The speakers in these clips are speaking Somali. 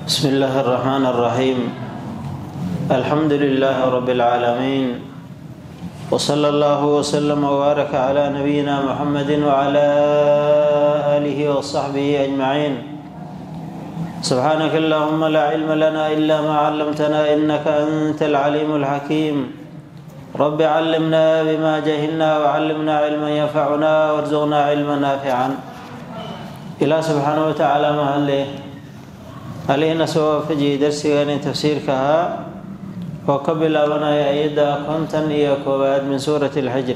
بسم الله الرحمن الرحيم. الحمد لله رب العالمين، وصلى الله وسلم وبارك على نبينا محمد وعلى آله وصحبه أجمعين. سبحانك اللهم لا علم لنا إلا ما علمتنا إنك أنت العليم الحكيم. رب علمنا بما جهلنا وعلمنا علما ينفعنا وارزقنا علما نافعا. إله سبحانه وتعالى مهله علينا سوى فجي درسي تفسيركها وقبل أبناء أيدا كنتن إياكوباد من سورة الحجر.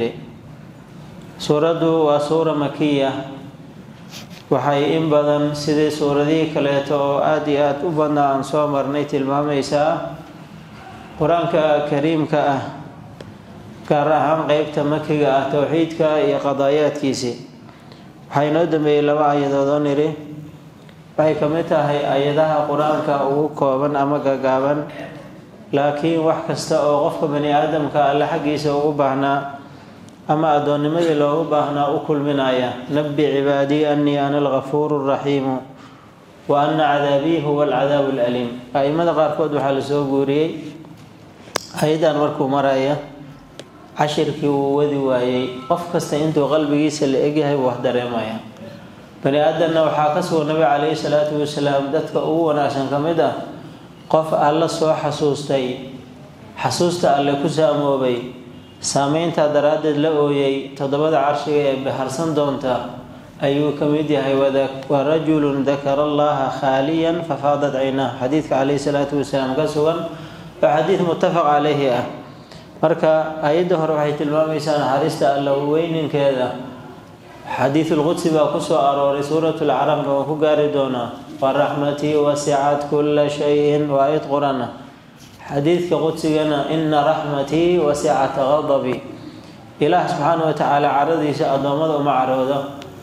سورة وسورة مكية وحي إن بدن سيدي سورة دي كليتو آديات أبنى عن سومر نيت الماميسا قرآنك كريم كارهام قيبت مكية توحيدك إيا قضايات كيسي waxay noo dambeeyay laba aayadood oo niri waxay ka mid tahay aayadaha quraanka ugu kooban ama gagaaban laakiin wax kasta oo qofka bani aadamka alla xaqiisa ugu baahnaa ama adoonnimadii loogu baahnaa u kulminaya nabbi cibaadi anni ana al-ghafuurur rahiim wa anna cadaabii huwa al-cadaab al-aliim. aimada qaarkood waxaa la soo guuriyay ayadan markuu maraya cashirkii uu wadi waayay qof kasta intuu qalbigiisa la egyahay wax dareemaya. bani aadamna waxaa ka soo nabi calayhi salaatu wasalaam dadka ugu wanaagsan ka mid ah qof alla soo xasuusta alle ku saamoobay saameynta daraaddeed la ooyay toddobada carshiga ee baharsan doonta ayuu ka mid yahay. wa rajulun dakara allaha khaaliyan fafaadat caynaahu, xadiidka calayhi salaatu wasalaam ka sugan oo xadiid muttafaq calayhi ah. marka ayada hore waxay tilmaamaysaa naxariista alla weyninkeeda. xadiithul qudsi baa ku soo arooray suuratul carab oo ku gaari doona wa rahmatii wasi'at kulla shay'in wa ayat qur'ana. xadiidka qudsigana inna rahmatii wasi'at ghadabi. ilaah subxaanahu wa tacaala caradiisa adoomada uma caroodo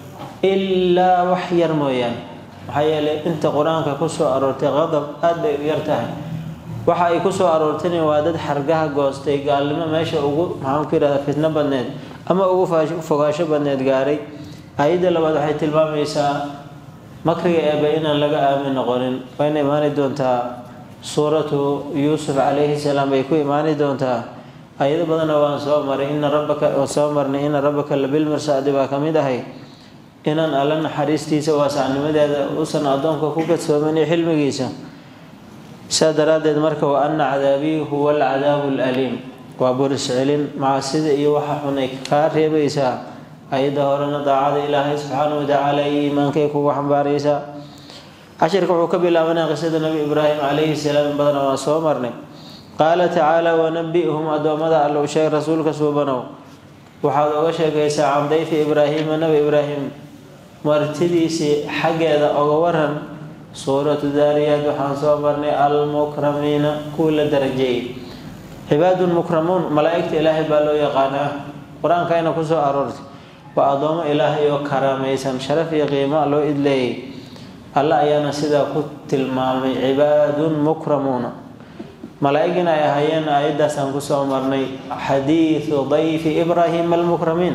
ilaa wax yar mooyaan. maxaa yeelay inta qur-aanka ku soo aroortay qadab aad bay u yar tahay. waxa ay ku soo aroortay waa dad xargaha goostay gaalnimo meesha ugu maxaan ku yiraahdaa fitna badneed ama ugu fogaasho badneed gaaray. ayada labaad waxay tilmaamaysaa makriga eeba inaan laga aamin noqonin. wayna imaani doontaa suuratu yuusuf calayhi salaam bay ku imaani doontaa. ayado badanna waan soo maray ina rabbaka labil mirsaadi baa ka mid ahay inaan alla naxariistiisa waasacnimadeeda uusan addoonka ku kadsoomin xilmigiisa. saa daraaddeed marka wa anna cadaabii huwa al-cadaabu al-aliim waa buris celin macaasida iyo waxa xun ay kaa reebaysaa. ayada horena daacada ilaahay subxaanahu wa tacaala iyo iimaankay kugu xambaaraysaa. cashirka wuxuu ka bilaabanaya qisada nabi ibraahim calayhi salaam in badana waan soo marnay. qaala tacaala wanabbi'hum addoommada alla u sheeg rasuulka suubanow waxaad oga sheekaysaa can dayfi ibraahiima nabi ibraahim martidiisii xaggeeda oga waran. suuratu daariyaat waxaan soo marnay almukramiina kuwii la darajeeyey. cibaadun mukramuun malaa'igta ilaahay baa loo yaqaanaa. qur-aanka ayna ku soo aroortay waa addoomo ilaahay oo karaamaysan sharaf iyo qiimo loo idleeyay. alla ayaana sidaa ku tilmaamay cibaadun mukramuuna. malaa'igina ay ahaayeen aayaddaasaan ku soo marnay xadiidu dayfi ibraahiima almukramiin.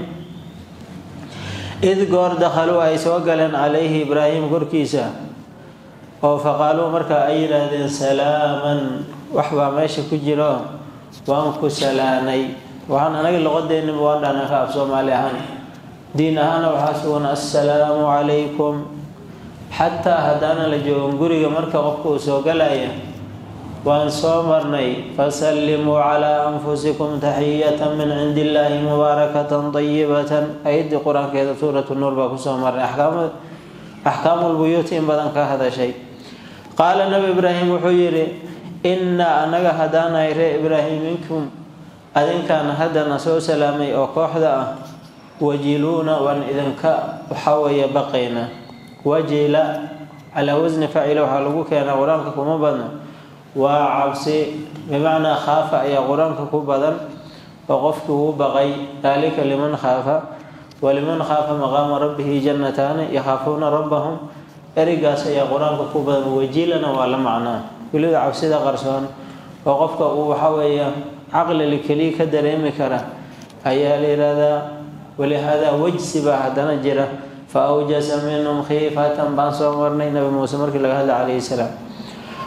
id goor dakhaluu ay soo galeen calayhi ibraahim korkiisa oo faqaaluu markaa ay yidhaahdeen salaaman wax baa meesha ku jiro waan ku salaanay. waxaan anaga luqadeenniba waan dhahnaa ka af soomaali ahaan. diin ahaana waxaa sugan assalaamu calaykum. xataa haddaana la joogan guriga marka qofka uu soo galaya waan soo marnay fasallimuu calaa anfusikum taxiyatan min cindi illaahi mubaarakatan dayibatan. ayaddii qur-aankeeda suuratu nuur baa kusoo marnay axkaamulbuyuuti in badan ka hadashay. qaala nabi ibraahim wuxuu yidhi innaa anaga haddaanahay ree ibraahim minkum adinkaan haddana soo salaamay oo kooxda ah wajiluuna waan idinka waxaa weeye baqaynaa. wajila calaa wasni facila waxaa lagu keenaa qur-aanka kuma badna waa cabsi bimacnaa khaafa ayaa qur-aanka ku badan oo qofkii uu baqay. daalika liman khaafa waliman khaafa maqaama rabbihi jannataani yakhaafuuna rabbahum. erigaas ayaa qur-aanka ku badan. wajilana waa la macnaa weliba cabsida qarsoon oo qofka uu waxa weeye caqlili keliya ka dareemi kara ayaa la yidhaahdaa. walihaada wajsi baa haddana jira فأوجس منهم خيفة بان سو مرني نبي موسى مركي لغا هذا عليه السلام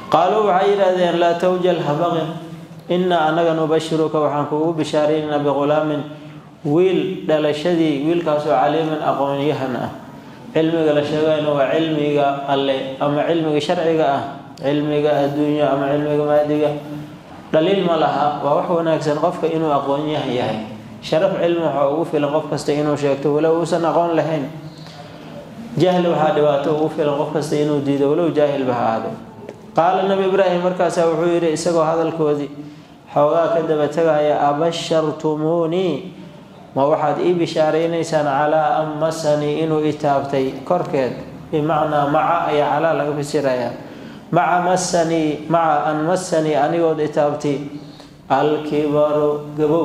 qaaluu waxay yidhaahdeen laa tawjal habaqin inaa anaga nubashiruka waxaan kuugu bishaaraynaa biqulaamin wiil dhalashadii wiilkaasoo caliiman aqoonyahan ah cilmiga la sheegayna waa cilmiga alle ama cilmiga sharciga ah cilmiga adduunya ama cilmiga maadiga dhaliil ma laha waa wax wanaagsan qofka inuu aqoonyahan yahay sharaf cilmi waxa ugu filan qof kasta inuu sheegto walow uusan aqoon lahayn jahli waxaa dhibaato ugu filan qof kasta inuu diido walow jaahil ba ha ahaado qaala nabi ibraahim markaasaa wuxuu yidhi isagoo hadalkoodii xoogaa ka daba tegaya abashartumuunii ma waxaad ii bishaaraynaysaan calaa an masanii inuu itaabtay korkeed bimacnaa maca ayaa calaa laga fasirayaa maca an masanii anigood itaabtay alkibaru gabow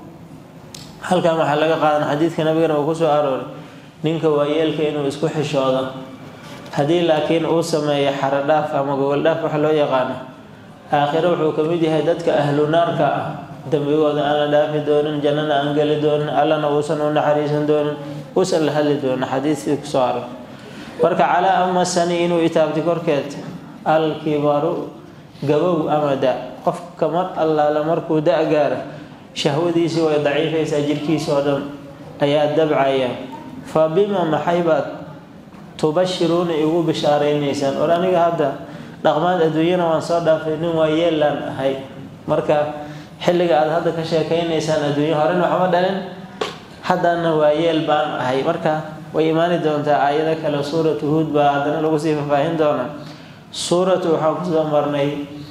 halkan waxaa laga qaadan xadiidka nabigana uu kusoo arooray ninka waayeelka inuu isku xishoodo haddii laakiin uu sameeyo xaradhaaf ama gogoldhaaf waxa loo yaqaano aakhiro wuxuu ka mid yahay dadka ahlu naarka ah dembigooda aan la dhaafi doonin jannana aan geli doonin allana uusan u naxariisan doonin uusan la hadli doonin xadiiskii kusoo aroray marka calaa an masanii inuu itaabtay korkeed alkibaru gabow ama da qofka mar allaala markuu da gaara shahwadiisii way daciifaysaa jirkiisa oo dhan ayaa dabcaya fa bima maxay baad tubashiruuna igu bishaaraynaysaan or aniga hadda dhaqmaad adduunyana waan soo dhaafay nin waa yeelaan ahay marka xilliga aad hadda ka sheekaynaysaan adduunyo horena waxma dhalin haddana waa yeel baan ahay marka way imaani doontaa aayado kale suuratu huud baa haddana lagu sii faahfaahin doonaa suuratu waxaan kusoo marnay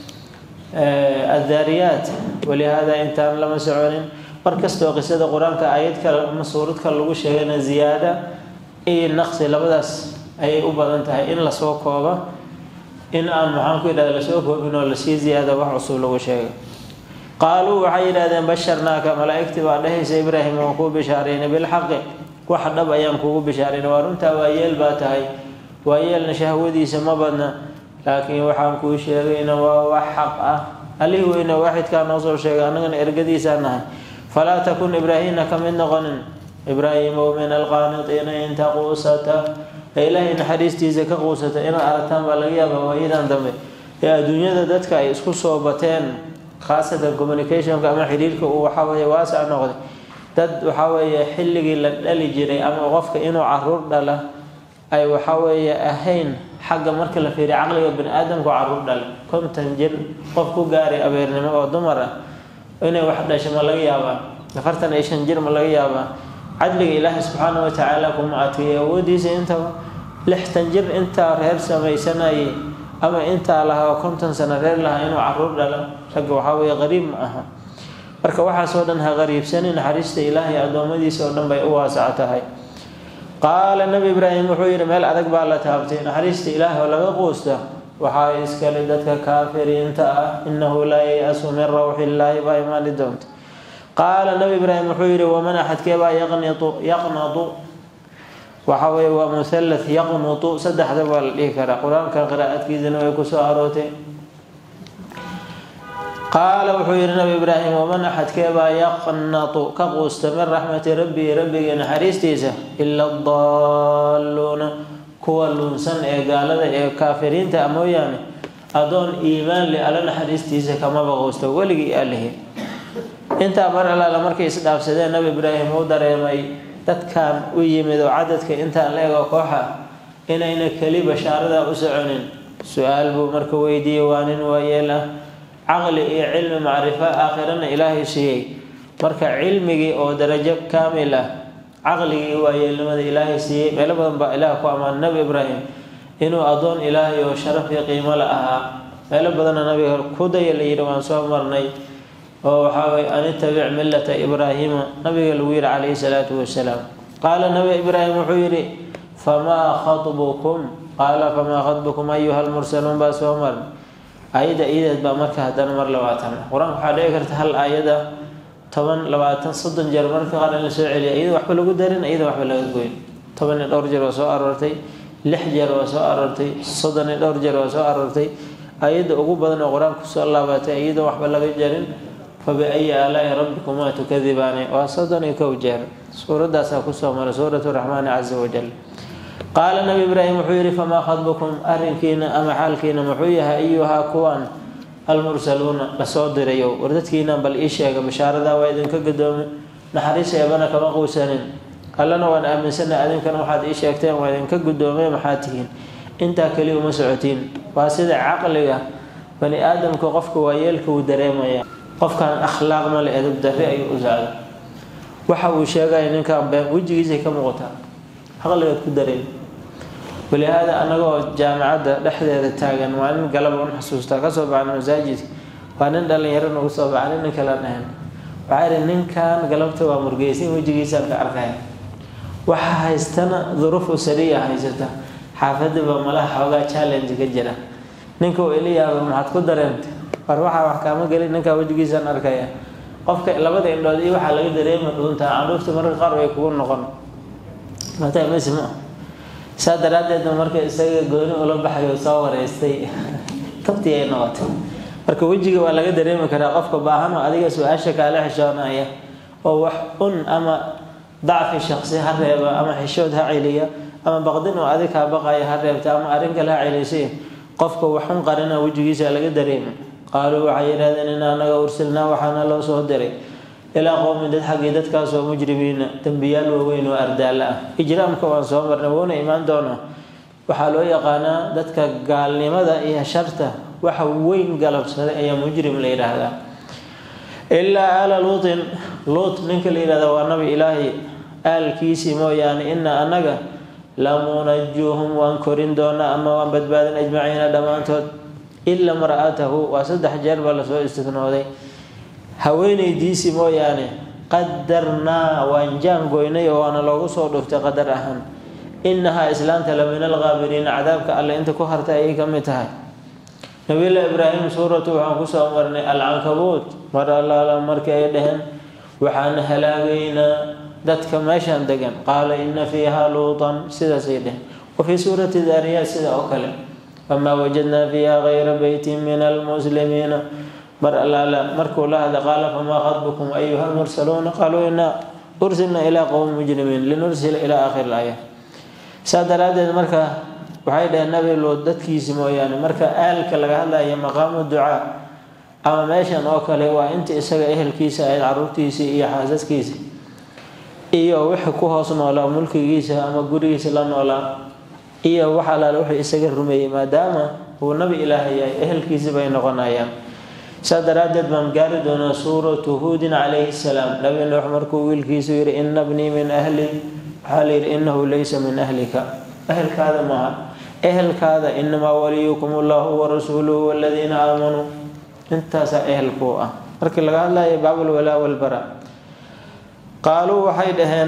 addaariyaat walihaada intaan lama soconin mar kastoo qisada qur-aanka aayad kale ama suurad kale lagu sheegana ziyaada iyo naqsi labadaas ayay u badan tahay in lasoo koobo in aan maxaan ku yidhahda lasoo koobin oo lasii ziyaada wax cusub lagu sheego qaaluu waxay yidhahdeen basharnaaka malaa'igtii baa dhahaysa ibraahim waan kuu bishaaraynay bilxaqi wax dhab ayaan kuugu bishaaraynay waa runtaa waayeel baa tahay waayeelna shahwadiisa ma badna laakiin waxaan kuu sheegayna waa wax xaq ah allihii weyne waaxidkaa noo soo sheegay annagana ergadiisaa nahay falaa takun ibraahimna ka mid noqonin ibraahimow min alqaanitiina inta quusata ee ilaahay naxariistiisa ka quusata inaad aragtaan baa laga yaabaa waayadan dambe ee adduunyada dadka ay isku soo bateen khaasatan communicationka ama xiriirka uu waxaa weeye waasac noqday dad waxaa weeye xilligii la dhali jiray ama qofka inuu caruur dhala ay waxaa weeye ahayn xagga marka la fiiriyo caqliga bani aadamku caruur dhala 50 jir qof ku gaaray abeernimo oo dumar ah inay wax dhasho ma laga yaabaa 45 jir ma laga yaabaa cadliga ilaahay subxaanahu watacaala kuma adkeeyo awoodiisa intaba 60 jir intaa reer samaysanayay ama intaa lahaa 50 sano reer lahaa inuu caruur dhala ragga waxaa weeye qariib ma aha marka waxaasoo dhan ha qariibsanin naxariista ilaahay addoommadiisa oo dhan bay u waasac tahay qaala nabi ibraahim wuxuu yidhi meel adag baa la taabtay naxariista ilaahay oo laga quusta waxaa iskale dadka kaafiriinta ah innahu laa yayasu min rawxi illaahi baa imaani doonta qaala nabi ibraahim wuxuu yidhi waman axadkee baa yaqnatu waxa weeye waa muhallath yaqnutu saddexda baa la dhihi karaa qur-aanka qiraa'adkiisana way kusoo arootay qaala wuxuu yidhi nabi ibraahim waman axadkee baa yaqnatu ka quusta min raxmati rabbii rabbigii naxariistiisa ila adaalluuna kuwa lunsan ee gaalada ee kaafiriinta mooyaane adoon iimaan le alla naxariistiisa kamaba quusta weligii alihi intaa mar allaala markay isdhaafsadeen nabi ibraahim uu dareemay dadkan u yimid oo cadadka intaan la ego kooxa inayna keli bashaarada u soconin su-aal buu marka weydiiyey waa nin waayeel ah caqli iyo cilmi macrifo aakhirana ilaahay siiyey marka cilmigii oo darajo kaamil ah caqligii waayeelnimada ilaahay siiyey meelo badan baa ilaah ku ammaan nabi ibraahim inuu adoon ilaahay oo sharaf iyo qiimo la ahaa meelo badanna nabiga ku daya la yidhi waan soo marnay oo waxaa weye an ittabic millata ibraahiima nabiga lagu yidhi calayhi salaatu wasalaam qaala nabi ibraahim wuxuu yidhi famaa khatbukum qaala famaa khatbukum ayuha almursaluun baa soo marnay aayadda iideed baa marka haddana mar 20 qur-aanka waxaa dhici karta hal aayada 10 20 30 jeer marka qaar in la soo celiya iyada waxba lagu darin iyada waxba laga goyn 10 iyo dhowr jeer waa soo aroortay 6 jeer waa soo aroortay 30 iyo dhowr jeer waa soo aroortay aayadda ugu badan oo qur-aanka kusoo laabatay iyada waxba laga jarin fabiayi aalaa'i rabbikumaa tukadibaani waa 31 jeer suuradaasaa kusoo mara suuratu raxmaani caza wajal qaala nabi ibraahim wuxuu yidhi famaa khadbukum arrinkiina ama xaalkiina muxuu yahay ayuhaa kuwan almursaluuna lasoo dirayo war dadkiina bal ii sheega bashaaradaa waa idinka gadoomay naxariis eebana kama quusanin allana waan aaminsana adinkana waxaad ii sheegteen waa idinka gudoomay maxaa tihiin intaa keliya uma socotiin waa sida caqliga bani aadamka qofka waayeelka uu dareemaya qofkan akhlaaq ma le edeb darre ayuu u socda waxa uu sheegaya ninkan been wejigiisa ka muuqataa caqligaad ku dareem walihaada anagoo jaamacadda dhexdeeda taagan maalin galab un xasuustaa kasoo baxna masaajidka waa nin dhalinyaro nagu soo baxay nin kale dhahan waxaa yidhi ninkan galabta waa murgeysin wejigiisaan ka arkaya waxa haystana duruufu sariya haysata xaafadaba malaha xoogaa challenge ka jira ninka uu ilayaaba maxaad ku dareentay war waxaa wax kaama gelin ninkaa wejigiisaan arkaya qofka labada indhood iyo waxaa laga dareema dhuuntaa candhuufta marka qaar way kugu noqon mataa mesima saa daraaddeedna marka isaga gooni ula baxayo soo wareystay tabtii ay noqotay marka wejiga waa laga dareemi karaa qofka baahan oo adiga su-aasha kaala xishoonaya oo wax un ama dacfi shaqsi ha reeba ama xishood ha celiya ama baqdin oo adig kaa baqaya ha reebta ama arrin kale ha celisay qofka waxun qarina wejigiisa laga dareema qaaluu waxay yidhahdeen in anaga ursilnaa waxaana loo soo diray ilaa qowmin dad xaggii dadkaasoo mujrimiina dembiyaal waaweyn oo ardaala ah ijraamka waan soo marnay wuuna imaan doonaa waxaa loo yaqaanaa dadka gaalnimada iyo sharta waxa weyn galabsaday ayaa mujrim la yidhaahdaa ilaa aala luutin luut ninka la yidhahda waa nabi ilaahi aalkiisii mooyaane ina anaga lamunajuuhum waan korin doonaa ama waan badbaadin ajmaciina dhammaantood ilaa mar'atahu waa 3 jeer baa lasoo istinooday haweenaydiisii mooyaane qadarnaa waan jaangoynay oo waana loogu soo dhuftay qadar ahaan inahaa islaanta la min alghaabiriina cadaabka alle inta ku hartay ayay ka mid tahay nabiyullaahi ibraahim suuratu waxaan kusoo marnay alcankabuut mar allaala markii ay dhaheen waxaan halaagaynaa dadka meeshaan degan qaala ina fiiha luutan sidaasay dheheen wafii suurati daariyaat sida oo kale wamaa wajadnaa fiiha gayra beytin min almuslimiina mar allaala markuu la hadla qaala famaa khadbukum ayuha almursaluuna qaaluu inaa ursilna ilaa qowmi mujrimiin linursila ilaa aakhiri laaya saa daraaddeed marka waxay dhaheen nabi luut dadkiisi mooyaane marka aalka laga hadlaya maqaamu ducaa ama meeshan oo kale waa inta isaga ehelkiisa ahayd caruurtiisii iyo xaasaskiisa iyo wixii ku hoos noolaa mulkigiisa ama gurigiisa la noolaa iyo wax allaale wixii isaga rumeeyey maadaama uu nabi ilaahay yahay ehelkiisi bay noqonayaan saa daraaddeed baan gaari doonaa suuratu huudin calayhi salaam nabi nuux markuu wiilkiisu yidhi ina bnii min ahli waxaa la yidhi inahu laysa min ahlika ehelkaada maaha ehelkaada inamaa waliyukum allahu warasuuluhu waladiina aamanuu intaasaa ehelkuu ah markii laga hadlayo baabulwalaa walbara qaaluu waxay dhaheen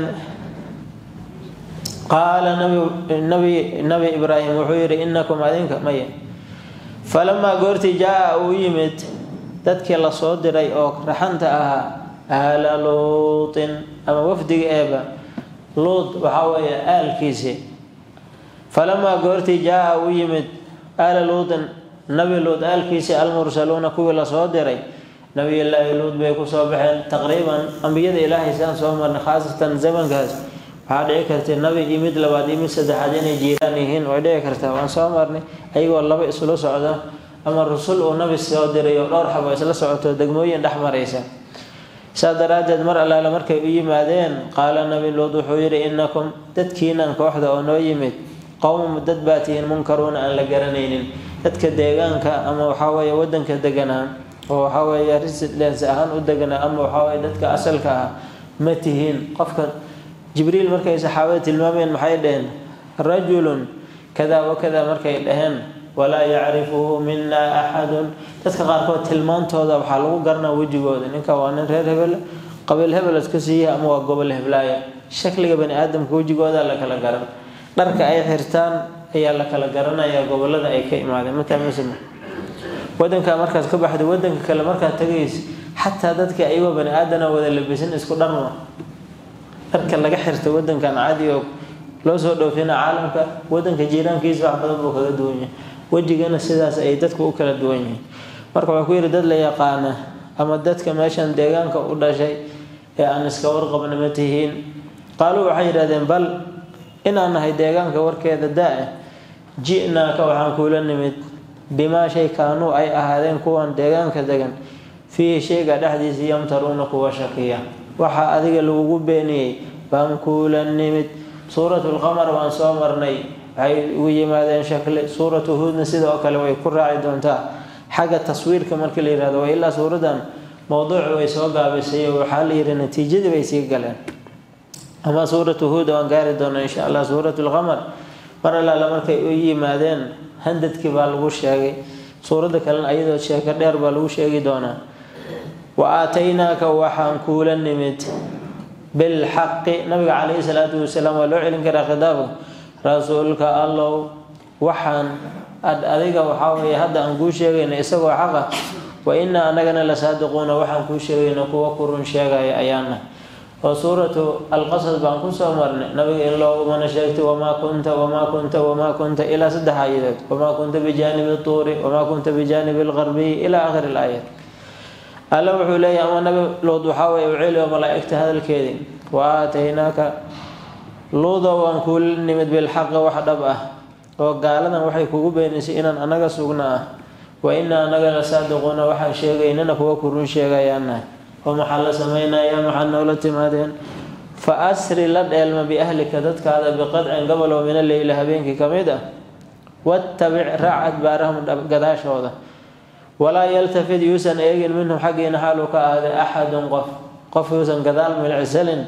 qaala nabi ibraahim wuxuu yidhi inakum adinka maya falamaa goortii jaa uu yimid dadkii lasoo diray oo raxanta ahaa aala luutin ama wafdiga eeba luut waxaa weeye aalkiisii falamaa goortii jaa uu yimid aala luutin nabi luut aalkiisii almursaluuna kuwii lasoo diray nabiyullaahi luut bay kusoo baxeen taqriiban ambiyada ilaahay saan soo marnay khaasatan zamankaas waxaa dhici kartay nabi iyo mid labaad iyo mid saddexaad inay jiiraan yihiin way dhici kartaa waan soo marnay ayagoo laba isla socda ama rusul uu nabi soo diray oo dhowr xabo isla socoto degmooyin dhex maraysa saa daraaddeed mar allaale markay u yimaadeen qaala nabi luut wuxuu yidhi inakum dadkiinan kooxda oo noo yimid qowm dad baa tihiin munkaruuna aan la garanaynin dadka deegaanka ama waxaa weeye waddanka deganaa oo waxaa weeye residence ahaan u deganaa ama waxaa weeye dadka asalka ah ma tihiin qofka jibriil markay saxaabada tilmaameen maxay dhaheen rajulun kada wakada markay dhaheen walaa yacrifuhu mina axadun dadka qaarkood tilmaantooda waxaa lagu garanaa wejigooda ninka waa nin reer hebel qabiil hebel iska siiya ama waa gobol heblaaya shakliga bani aadamka wejigooda la kala garan dharka ay xirtaan ayaa la kala garanayaa gobolada ay ka imaadeen mataa muslim wadanka markaas ka baxday wadanka kale markaad tagaysa xataa dadka ayagoo bani aadana wada labisan isku dharma dharka laga xirta wadankan caadi oo loo soo dhoofina caalamka wadanka jiiraankiisa wax badan buu kaga duwan yahay wejigana sidaas ay dadku u kala duwan yihiin marka waxaa ku yidhi dad la yaqaana ama dadka meeshan deegaanka u dhashay ee aan iska warqabna ma tihiin qaaluu waxay yidhahdeen bal inaan nahay deegaanka warkeeda daa ji'naaka waxaan kuula nimid bimaa shay kaanuu ay ahaadeen kuwan deegaanka degan fiihi shayga dhexdiisa yamtaruuna kuwa shakiya waxaa adiga lagugu beeniyey baan kuula nimid. suuratu lqamar waan soo marnay, waxay ugu yimaadeen shakli. suuratu huudna sidoo kale way ku raaci doontaa xagga taswiirka markii la yihahdo. waa ilaa suuradan mowduuc way soo gaabisay oo waxaa la yidhi natiijadii bay sii galeen. ama suuratu huud waan gaari doonaa insha allah. suuratu lqamar mar allaala markay u yimaadeen handadkii baa lagu sheegay. suuradda kalena ayadoo sheeko dheer baa lagu sheegi doonaa. wa aataynaaka waxaan kuula nimid bilxaqi. nabiga calayhi salaatu wasalaam waa loo celin karaa khitaabka. rasuulka allow waxaan adiga waxaa weeye hadda aan kuu sheegayna isagoo xaqa. wa inaa anagana la saadiquuna waxaan kuu sheegayna kuwa ku run sheegaya ayaana. oo suuratu alqasas baan kusoo marnay nabiga in loogumana sheegtay wamaa kunta ilaa 3 aayadood. wamaa kunta bijaanibi tuuri wamaa kunta bijaanibi lgarbiyi ilaa aakhiri laayat. alla wuxuu leeyahay ama nabi luud waxaa weye u celiyo malaa'igta hadalkeedii. wa aataynaaka luudo waan kuula nimid bilxaqi wax dhab ah oo gaaladan waxay kugu beenaysay inaan anaga sugna ah. wa inaa anaga la saadiquuna waxaan sheegaynana kuwa ku run sheegayaanahay. oo maxaa la samaynayaa? maxaa noola timaadeen? fa asri la dheelma biahlika dadkaada biqadcin gobol oo min alleyli habeenkii ka mid ah. wattabic raac adbaarahum gadaashooda. walaa yaltafid yuusan eegin minhum xaggiina xaaluu ka ahday axadun qof yuusan gadaal milcisalin.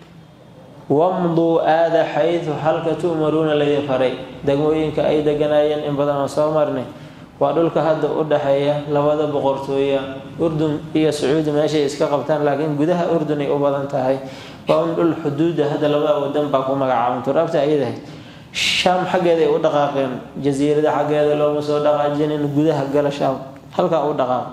wamduu aada xaydu halka tu'maruuna laydin faray. degmooyinka ay deganaayeen in badan oo soo marnay waa dhulka hadda u dhaxeeya labada boqortooya urdun iyo sacuudi meeshay iska qabtaan, laakiin gudaha urdun ay u badan tahay. waa un dhul xuduuda hadda labada wadan baa ku magacaaban. turaabta ayadahay shaam xaggeeda ay u dhaqaaqeen. jasiirada xaggeeda looma soo dhaqaajinin, gudaha gala shaam halkaa u dhaqaaq.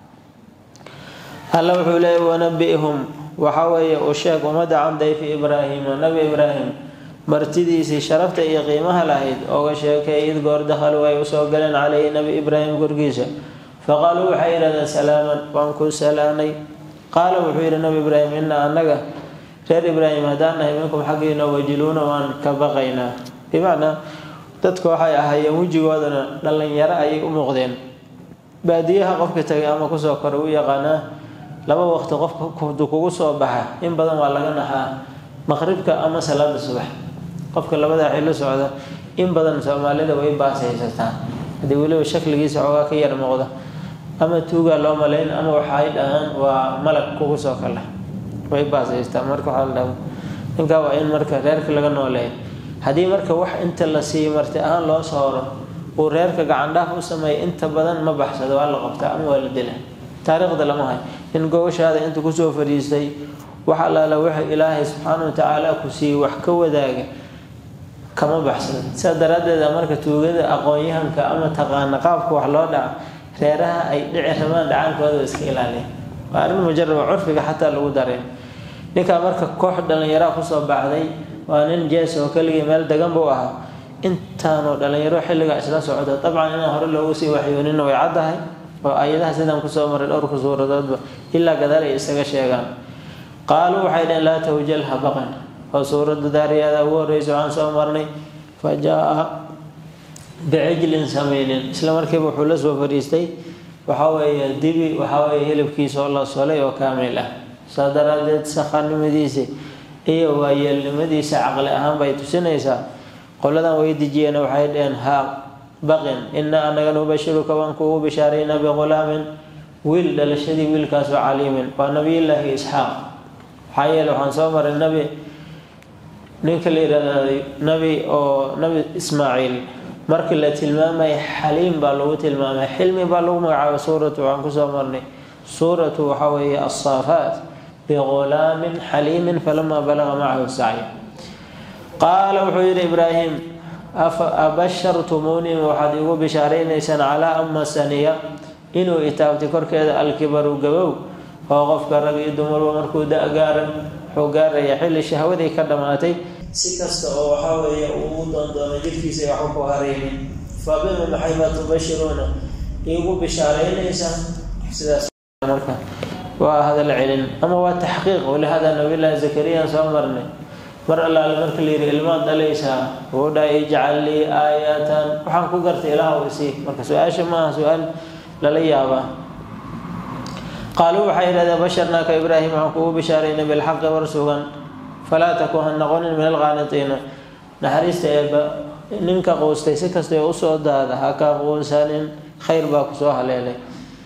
alla wuxuu leeyahy wanabi-hum waxaa weeye u sheeg ummadda can dayfi ibraahiima. nabi ibraahim martidiisii sharafta iyo qiimaha lahayd ooga sheekay id goor dakhaluu ay usoo galeen caleyhi nabi ibraahim korkiisa. faqaaluu waxay yidhahdeen salaaman waan ku salaanay. qaala wuxuu yidhi nabi ibraahim inaa annaga reer ibraahim haddaan nahay minkum xaggiina wajiluuna waan ka baqaynaa. bimacnaa dadka waxay ahaayeen wejigoodana dhallinyaro ayay u muuqdeen. baadiyaha qofka tagay ama kusoo koray u yaqaanaa 2 waqti qofka kugu soo baxa in badan waa laga naxaa maqribka ama salaada subax. qofka labada xilli socda in badan Soomaalida way baasaysataa hadii waliba shakligiisa xoogaa ka yar muuqda ama tuuga loo maleyn ama waxay dhahaan waa malag kugu soo kala way baasaysataa. marka waxa la ninka waa in marka reerka laga nooleeyo. hadii marka wax inta la sii martay aan loo sooro oo reerka gacan dhaaf u sameey inta badan ma baxsado waa la qabtaa ama waa la dilaa. taariikhda lama hay in gowshaada inta ku soo fariistay waxa la waxa ilaahay subhanahu wa ta'ala ku sii wax ka wadaaga kama baxsan. sadaradeed marka tuugada aqoon-yahanka ama taqaana qaabka wax loo dhaco reeraha ay dhici rabaan dhacaankooda iska ilaaliya. waa arrin mujarrab curfiga xataa lagu dareen. ninka marka koox dhalinyaro ku soo baxday waa nin jees oo kaliya meel degan buu ahaa. intaanoo dhalinyaro xilliga isla socda dabcan inaan hore loogu sii waxyoonin way caddahay oo ayadaha sidaan kusoo maray dhowrka suuradoodba ilaa gadaal ay isaga sheegaan. qaaluu waxay dhaheen laa tawjal ha baqan. oo suuradda daariyada ugu horreysa waxaan soo marnay fajaa bicijlin sameynin. isla markiiba wuxuu la soo fariistay waxaa weeye dibi waxaa weeye hilibkiisa oo la solay oo kaamil ah. saa daraadeed sakhanimadiisa iyo waayeelnimadiisa caqli ahaan bay tusinaysaa. qoladan way dejiyeen waxay dhaheen haa baqin inna anaga nubashiruka waan kugu bishaarayna bighulaamin wiil dhalashadii wiilkaasoo caliimin waa nabiyullaahi isxaaq. waxaa yeele waxaan soo maray nabi ninka la yidhaahday nabi ismaaciil markii la tilmaamay xaliim baa lagu tilmaamay, xilmi baa lagu magacaabay. suuratu waxaan kusoo marnay suuratu waxaa weeye assaafaat bighulaamin xaliimin falamaa balaga macahu sacya. qaala wuxuu yidhi ibraahim abashartumuunii waxaad igu bishaaraynaysaan calaa amma saniya inuu itaabtay korkeeda alkibaru gabow. oo qofka rag iyo dumarba markuu da-gaaran wuxuu gaarayaa xilli shahwadii ka dhammaatay si kasta oo waxaa weeye uu doondoonay jirkiisa waxba ku haraynin. fabima maxay baa tubashiruuna igu bishaaraynaysaa sidaas. marka waa hadal celin ama waa taxqiiq. walihada nabiyullaahi zakariya soo marnay mar allaale marka la yidhi ilmaad dhalaysaa wuu dhahay ijcal lii aayatan waxaan ku gartay ilaah isii marka su-aasha maaha su-aal lala yaabaa qaaluu waxay yidhahdeen basharnaaka ibraahim waxaan kugu bishaaraynay bilxaqi war sugan falaa takun ha noqonin min alqaanitiina naxariista eebba ninka quustay si kastay usoo daada ha ka quusanin khayr baa kusoo haleelay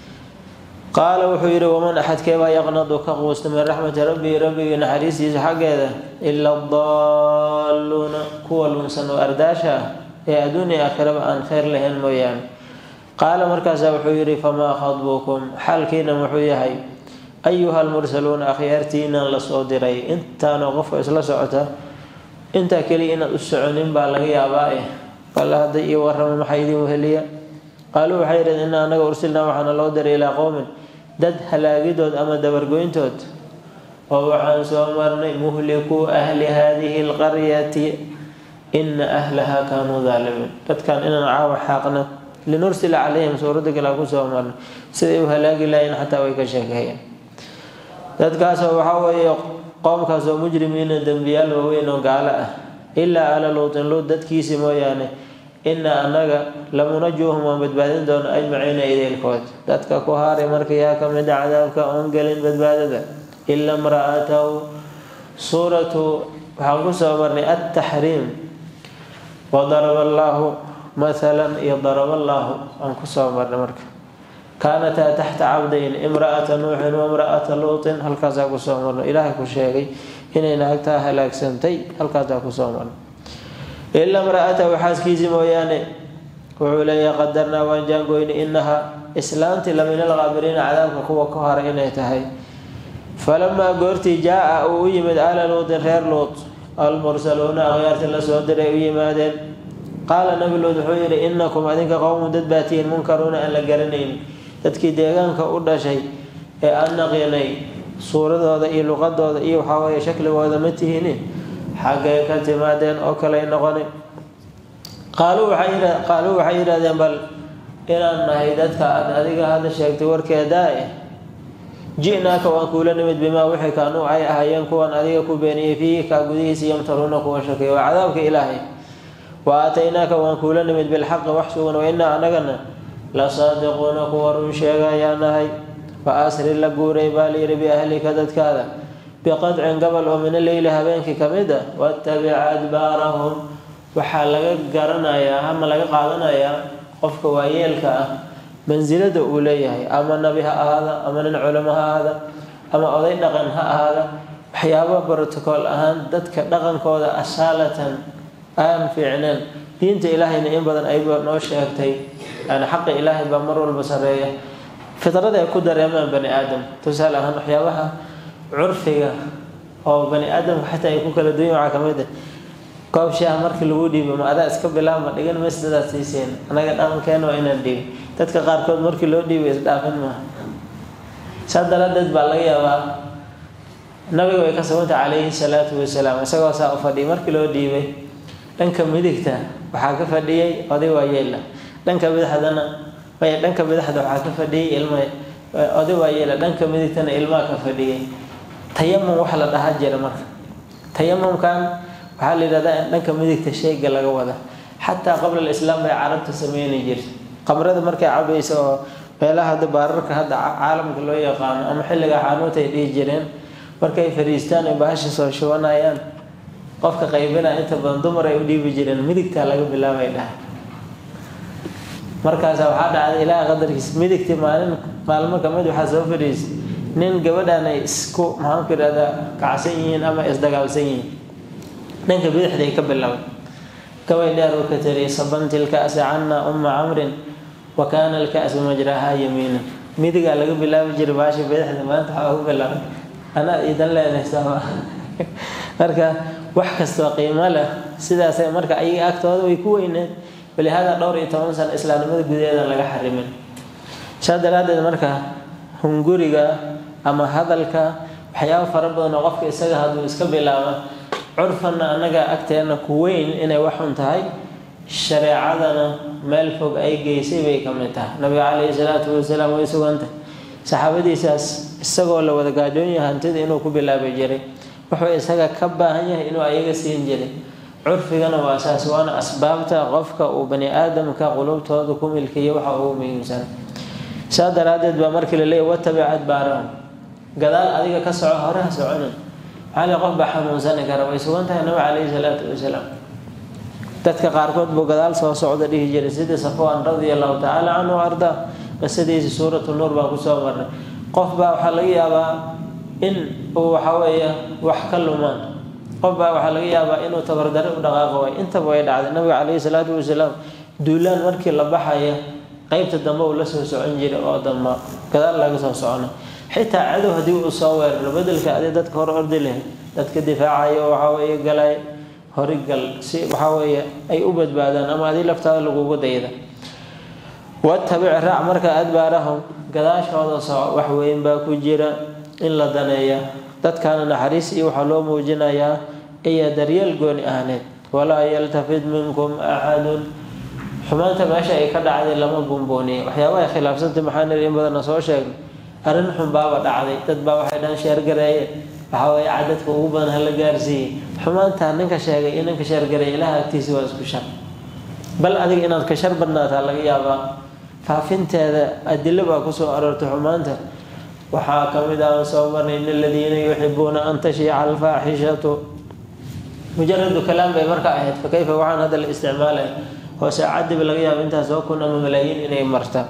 qaala wuxuu yidhi waman axadkeebaa yaqnadu ka quusta min raxmati rabbii rabbigii naxariistiisa xaggeeda ila adaalluuna kuwa lunsan oo ardaasha ah ee adduun iyo aakhiraba aan khayr lahayn mooyaane qaala markaasaa wuxuu yidhi famaa khadbukum xaalkiina muxuu yahay ayuha almursaluuna akhyaartiinan lasoo diray intaanoo qofka isla socota intaa keliya inaad u soconin baa laga yaabaa bal hadda io warrama maxaa idin weheliya qaaluu waxay yidhahdeen inna anaga ursilnaa waxaana loo diray ilaa qowmin dad halaagidood ama dabargoyntood oo waxaan soo marnay muhlikuu ahli haadihi alqaryati ina ahlahaa kaanuu daalimiin dadkan inaan caawa xaaqna linursila calayhim suuradda kale ku soo marnay siday u halaagi lahayn xataa way ka sheekeeyeen dadkaasoo waxaa weeye qoomkaasoo mujrimiina dembiyaal waaweyn oo gaalo ah ilaa ala luutin luud dadkiisi mooyaane inaa anaga lamunajuuhum waan badbaadin doono ajmaciina ideelkood dadka ku haaray marka yaa ka mid a cadaabka oon gelin badbaadada ila imra'atahu suuratu waxaan ku soo marnay altaxriim wadaraba allaahu mathalan iyo daraba allaahu aan ku soo marnay marka kaanataa taxta cabdayn imra'ata nuuxin waimra'ata luutin halkaasaa kusoo marnay ilaahay ku sheegay inay naagtaa halaagsantay halkaasaa kusoo marnay ilaa imra'atahu xaaskiisii mooyaane wuxuu leeyahay qadarnaa waan jaangoyni inahaa islaantii lamin alqaabiriina cadaabka kuwa ka hara inay tahay falamaa goortii jaa-a uu u yimid ala luutin reer luut almursaluuna akhyaartii lasoo diray u yimaadeen qaala nabi luut wuxuu yidhi inakum adinka qowmun dad baatihiin munkaruuna aan la garanayn dadkii deegaanka u dhashay ee aan naqiinay suuradooda iyo luqadooda iyo waxaa weeye shakligooda ma tihini xaggay ka timaadeen oo kaley noqoni qaaluu waxay yidhahdeen bal inaan nahay dadka aad adiga hadda sheegtay warkeedaa ji'naaka waan kuula nimid bimaa wixii kaanuu ay ahaayeen kuwan adiga ku beeniyey fiihi kaa gudihiisa yamtaruuna kuwa shakeeya waa cadaabka ilaahay wa aataynaaka waan kuula nimid bilxaqi wax sugan wa inaa anagana la saadiquuna kuwa run sheegayaa nahay fa asri la guuray baa layidhi biahlika dadkaada biqadcin gobol oo min alleyli habeenkii ka mid a wattabic adbaarahum waxaa laga garanayaa ama laga qaadanayaa qofka waayeelka ah mansilada uu leeyahay ama nabi ha ahaada ama nin culamo ha ahaada ama oday dhaqan ha ahaada waxyaaba brotocool ahaan dadka dhaqankooda asaalatan aan fiicneen diinta ilaahayna in badan ayba noo sheegtay yani xaqa ilaahay baa mar walba sareeya fidrada ay ku dareemaan bani aadam tusaale ahaan waxyaabaha curfiga oo bani aadamka xataa ay ku kala duwan waxaa ka mid ah koob shaah markii lagu dhiibo ma adaa iska bilaabma dhigan masdadaad siiseen anaga dhaqankeena waa inaan dhiibin dadka qaarkood markii loo dhiibay isdhaafin maaha saa daraadeed baa laga yaabaa nabiga way ka sugantay calayhi salaatu wasalaam isagoo saa u fadhiyay markii loo dhiibay dhanka midigta waxaa ka fadhiyay oday waayeela dhanka bidixdana dhanka bidixda waxaa ka fadhiyay ilmo oday waayeela dhanka midigtana ilmaa ka fadhiyay tayamum waxa la dhahaa jira marka tayamumkan waxaa la yidhahdaa in dhanka midigta shayga laga wada xataa qabla alislaam bay carabta sameyni jirtay qamrada markay cabayso oo meelaha hadda baararka hadda caalamka loo yaqaano ama xilliga xaanuunta ay dhihi jireen markay fariistaan ay bahasha soo shubanayaan qofka qaybina inta badan dumar ay u dhiibi jireen midigtaa laga bilaabay dhahay markaasa waxaa dhacday ilaaha qadarkiisa midigtii maalmo kamid waxaa soo fadhiisay nin gabadhan ay isku maxaanku yidhahdaa kacsan yihiin ama isdagaalsan yihiin dhanka bidixda ay ka bilaabay gabay dheer uu ka tiriyay sabanti lka'sa cana umma camrin wa kaana alka'su majrahaa yamiinan midigaa laga bilaabi jiray baasha bidixda maanta waxaa ugu bilaabay anaa idan leedahay saama marka wax kastoo qiimo leh sidaasay marka ayaga agtooda way ku weyneed walihaada dhowr iyo 10 sano islaamnimada gudaheeda laga xarimin saa daraadeed marka hunguriga ama hadalka waxyaabo fara badan oo qofka isaga haduu iska bilaabo curfana anaga agteena ku weyn inay wax xun tahay shareecadana meel fog ay geysay bay ka mid tahay nabiga calayhi salaatu wasalaam way sugantay saxaabadiisaas isagoo la wada gaajoon yahay hantida inuu ku bilaabay jiray wuxuu isaga ka baahan yahay inuu ayaga siin jiray. curfigana waa asaas, waana asbaabta qofka uu bani aadamka qulubtooda ku milkiyo waxa ugu muhiimsan. saa daraadeed baa markii la leeyahay watabic adbaarahum, gadaal adiga ka soco, hore ha soconin. maxaa qof baa xanuunsani kara, way sugan tahay nabi calayhi salaatu wasalaam dadka qaarkood buu gadaal soo socda dhihi jiray, sidii Safwaan radiyallahu tacaala canhu arda qisadiisa suuratu nuur baa kusoo marnay. qof baa waxaa laga yaabaa in uu wax ka lumaan, qof baa waxaa laga yaabaa inuu tabardare u dhaqaaqo way. intaba way dhacday. nabiga calayhi salaatu wasalaam duulaan markii la baxaya qaybta dambe uu la soo socon jiray oo damba gadaal laga soo socona. xitaa cadow haddii uu soo weeraro bedelka adii dadka hor ordi lahayd, dadka difaacayo galay horigal si ay u badbaadaan ama adii laftaada lagugu dayda. watabic raac marka adbaarahum, gadaashooda soco. wax weyn baa ku jira in la daneeya dadkaana naxariis iyo waxaa loo muujinayaa iyo daryeel gooni ahneed. walaa yaltafid minkum axadun, xumaanta meesha ay ka dhacday lama bumbuuniye. waxyaabaha ay khilaafsantay maxaa niri in badanna soo sheegnay. arrin xun baaba dhacday, dad baa waxay dhahan sheergareeye, cadadka ugu badan hala gaarsiiyey. xumaantaa ninka sheegay iyo ninka sheergareeye ilaha agtiisa waa isku shar, bal adiga inaad ka shar badnaataa laga yaabaa. faafinteeda adilo baa kusoo aroortay xumaanta. waxaa ka mid ah soo marnay in aladiina yuxibuuna an tashiica alfaaxishatu, mujaradu kalaam bay marka ahayd. fakayfa waxaan hadda la isticmaalay hoose cadiba laga yaabo intaas oo kun ama malaayiin inay marta.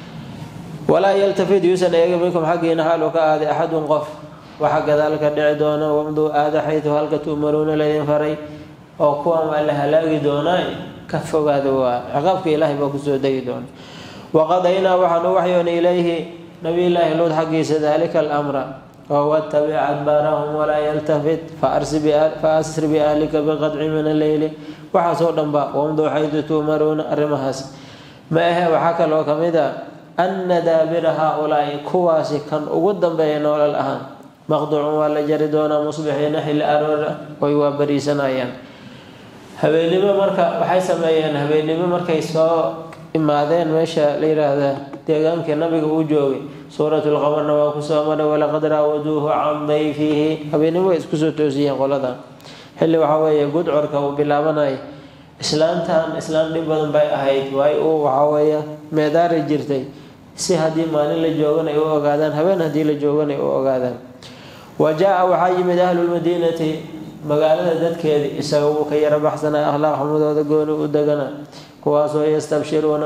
walaa yaltafid yuusan eega minkum xaggiina xaalu ka aaday axadun qof. waxa gadaalka dhici doona wamduu aada xaytu halka tu'maruuna laydin faray, oo kuwan waa la halaagi doonaa, ka fogaada. waa ciqaabka ilaahay baa kusoo degi doona. waqadaynaa waxaan u waxyoonay ilayhi nabiyullaahi luud xaggiisa dalika alamra, watabic adbaarahum walaa yaltafit faasri biahlika biqadci min alleyli. waxaasoo dhanba wamduu xaytu tu'maruuna arrimahaas ma ahe. waxaa kaloo ka mid a anna daabira haa-ulaa'i, kuwaasi kan ugu dambeeya noolal ahaan maqduucun waa la jari doonaa musbixiina xilli aroora way waa bariisanayaan. habeennimo marka waxay sameeyeen, habeennimo markay soo imaadeen meesha la yiraahdaa deegaankii nabiga uu joogay, suuratulqamarna waa kusoo maray. walaqad raawaduuhu can dayfihi, habeennimo way isku soo toosiyeen qoladan xilli gudcorka uu bilaabanaya. islaantan islaan dhib badan bay ahayd, waay uu meedaari jirtay si haddii maalin la joogan ay u ogaadaan, habeen haddii la joogan ay u ogaadaan. wajaa waxaa yimid ahlulmadiinati, magaalada dadkeedii isaga uu ka yara baxsanay, akhlaaq xumadooda gooni u degana, kuwaasoo yastabshiruuna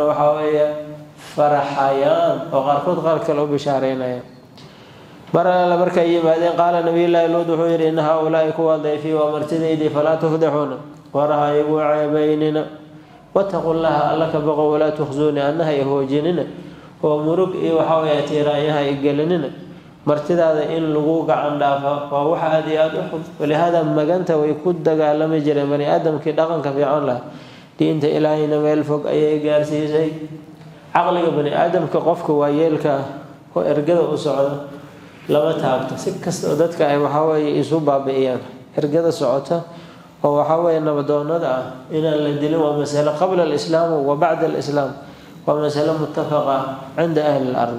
faraxayaan oo qaarkood qaar kale u bishaareynaya. mar alla markay yimaadeen qaala nabiyullaahi luud wuxuu yidhi inna haa-ulaa'i kuwa dayfii waa martidaydii falaa tufdixuuna, waraha igu ceebaynina. wataqu llaha alla ka baqo walaa tukhsuuni, annaha i hoojinina oo murug iyo tiiraanyaha i gelinina. martidaada in lagu gacan dhaafa waa wax aad iyo aada u xun. walihaada maganta way ku dagaalami jireen bani aadamkii dhaqanka fiican laha. diinta ilaahayna meel fog ayay gaarsiisay. caqliga bani aadamka qofka waa yeelka oo ergada u socda lama taabto. si kasta oo dadka ay isu baabi'iyaan, ergada socota oo nabadoonada ah inaan la dilin waa masalo qabla alislaam wa bacda alislaam, waa masalo muttafaqa cinda ahli lard.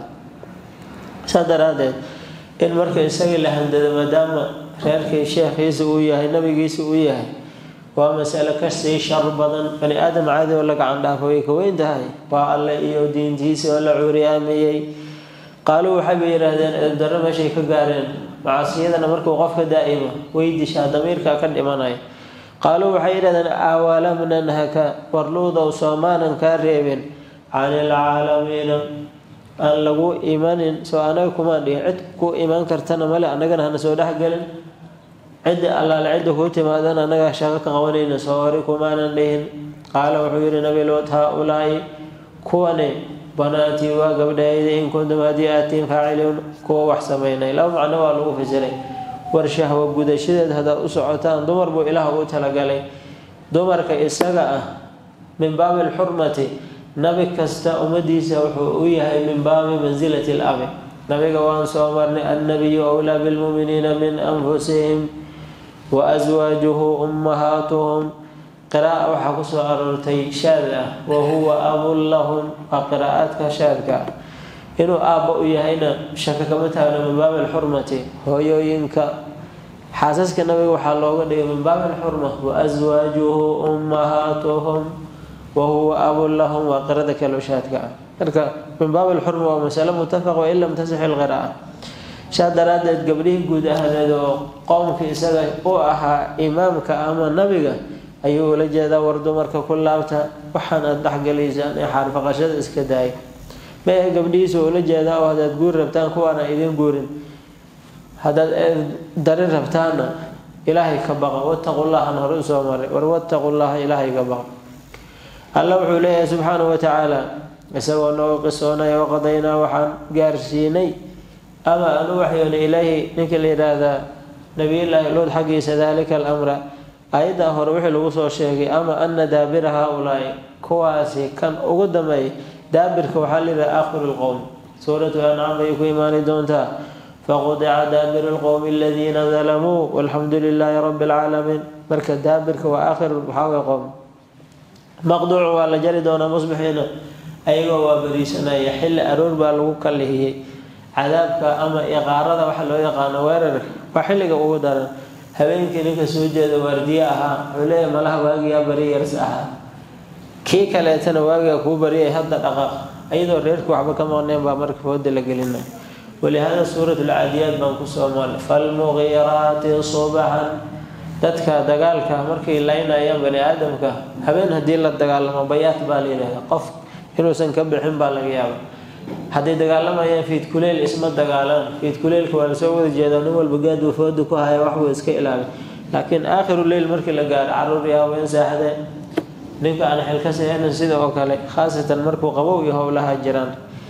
saa daraadeed in marka isagii la handado maadaama reerkii sheekhiisa uu yahay, nabigiisa uu yahay, waa masalo kasii shar badan. bani aadam caadi oo la gacan dhaafo way ka weyn tahay. waa alle iyo diintiisa oo la cuuriyaamiyey. qaaluu waxayba yidhaahdeen edabdarro meeshay ka gaareen. macaasiyadana markuu qofka daa'ima way dishaa, damiirkaa ka dhimanaya. qaaluu waxay yidhahdeen awalam nanhaka, warluudow soomaanan kaa reebin cani ilcaalamiina, aan lagu imanin soo anaga kumaan dhihin. cid ku imaan kartana male, annagana hana soo dhexgelin. cidda allaale cidda kuu timaadana annagaa shaqo ka qabanayna, soo hori kumaanan dhihin. qaala wuxuu yidhi nabi luud haa-ulaa'i kuwani banaatii waa gabdhahayda in kuntum haddii aatiin faaciliin kuwa wax samaynay. laba macno waa lagu fasiray. war shahwo gudashadeed haddaad u socotaan, dumar buu ilaah ugu talagalay. dumarka isaga ah min baabi alxurmati, nabi kasta ummadiisa wuxuu u yahay min baabi mansilati alabi. nabiga waan soo marnay annabiyu awlaa bilmu'miniina min anfusihim wa aswaajuhu ummahaatuhum. qiraa'a waxaa kusoo aroortay shaad ah, wa huwa abun lahum, waa qiraa'aadka shaadka ah. inuu aabba u yahayna shaka kama taagna min baabi alxurmati. hooyooyinka حاسسك النبي وحال لوغا دغ من باب الحرمه وازواجه امهاتهم وهو اب لهم وقردك الوشاتك marka من باب الحرمه ومساله متفق وان لم تصح الغراء شادراد قبليه guud ahaanado qoomka isaga oo aha imaamka ama nabiga ayuu la jeedaa wardo marka ku laabta waxaan dhaxgaleysaan ee xarfaqashada iska daay ma gabdhiisa oo la jeedaa oo hadaad guur rabtaan kuwana idin guurin hadaad darin rabtaana ilaahay ka baqa wattaqullaha naru soo maray war wattaqullaha ilaahay ka baqa Allah wuxuu leeyahay subhanahu wa ta'ala isagoo noo qisoonay oo qadayna waxaan gaarsiinay ama anu waxyoon ilaahay ninka la yiraahdo nabiyilaahi lood xaqiisa dalika al-amra ayda hore wixii lagu soo sheegay ama anna daabiraha ulay kuwaasi kan ugu damay daabirka waxa la yiraahdaa aakhirul qawm suuratu an'am ay ku iimaani doontaa faqadi'a daabirul qawmi alladhina zalamu walhamdulillahi rabbil alamin marka daabirka waa aakhirul qawm maqduuc waa la jari doona musbixiina ayagoo waa bariisanaya xilli aroor baa lagu kalihiyay cadaabka ama iqaarada waxa loo yaqaan weerar waa xilliga ugu daran habeenkii ninka soo jeeda waardiya ahaa xulee malaha waagiga bariyars ahaa kii kaleetana waagiga ku bariyay hadda dhaqaaq ayadoo reerku waxba ka maqneen baa marka fooda la gelinay ولهذا سورة العاديات بان كسومال فالمغيرات صبحا dadka dagaalka markii laynayaan bani aadamka habeen hadii la dagaalamo bayaat baa leeyahay qof inuu san ka bixin baa laga yaabaa hadii dagaalamayaan fiid kuleel isma dagaalaan fiid kuleelka waa soo wada jeedaan nin walba gaad uu foodo ku haya wax uu iska ilaaliyo laakiin aakhirul leyl markii la gaaro caruur yaa weyn saaxade ninka aan xilka saheena sida oo kale khaasatan markuu qabow iyo howlaha jiraan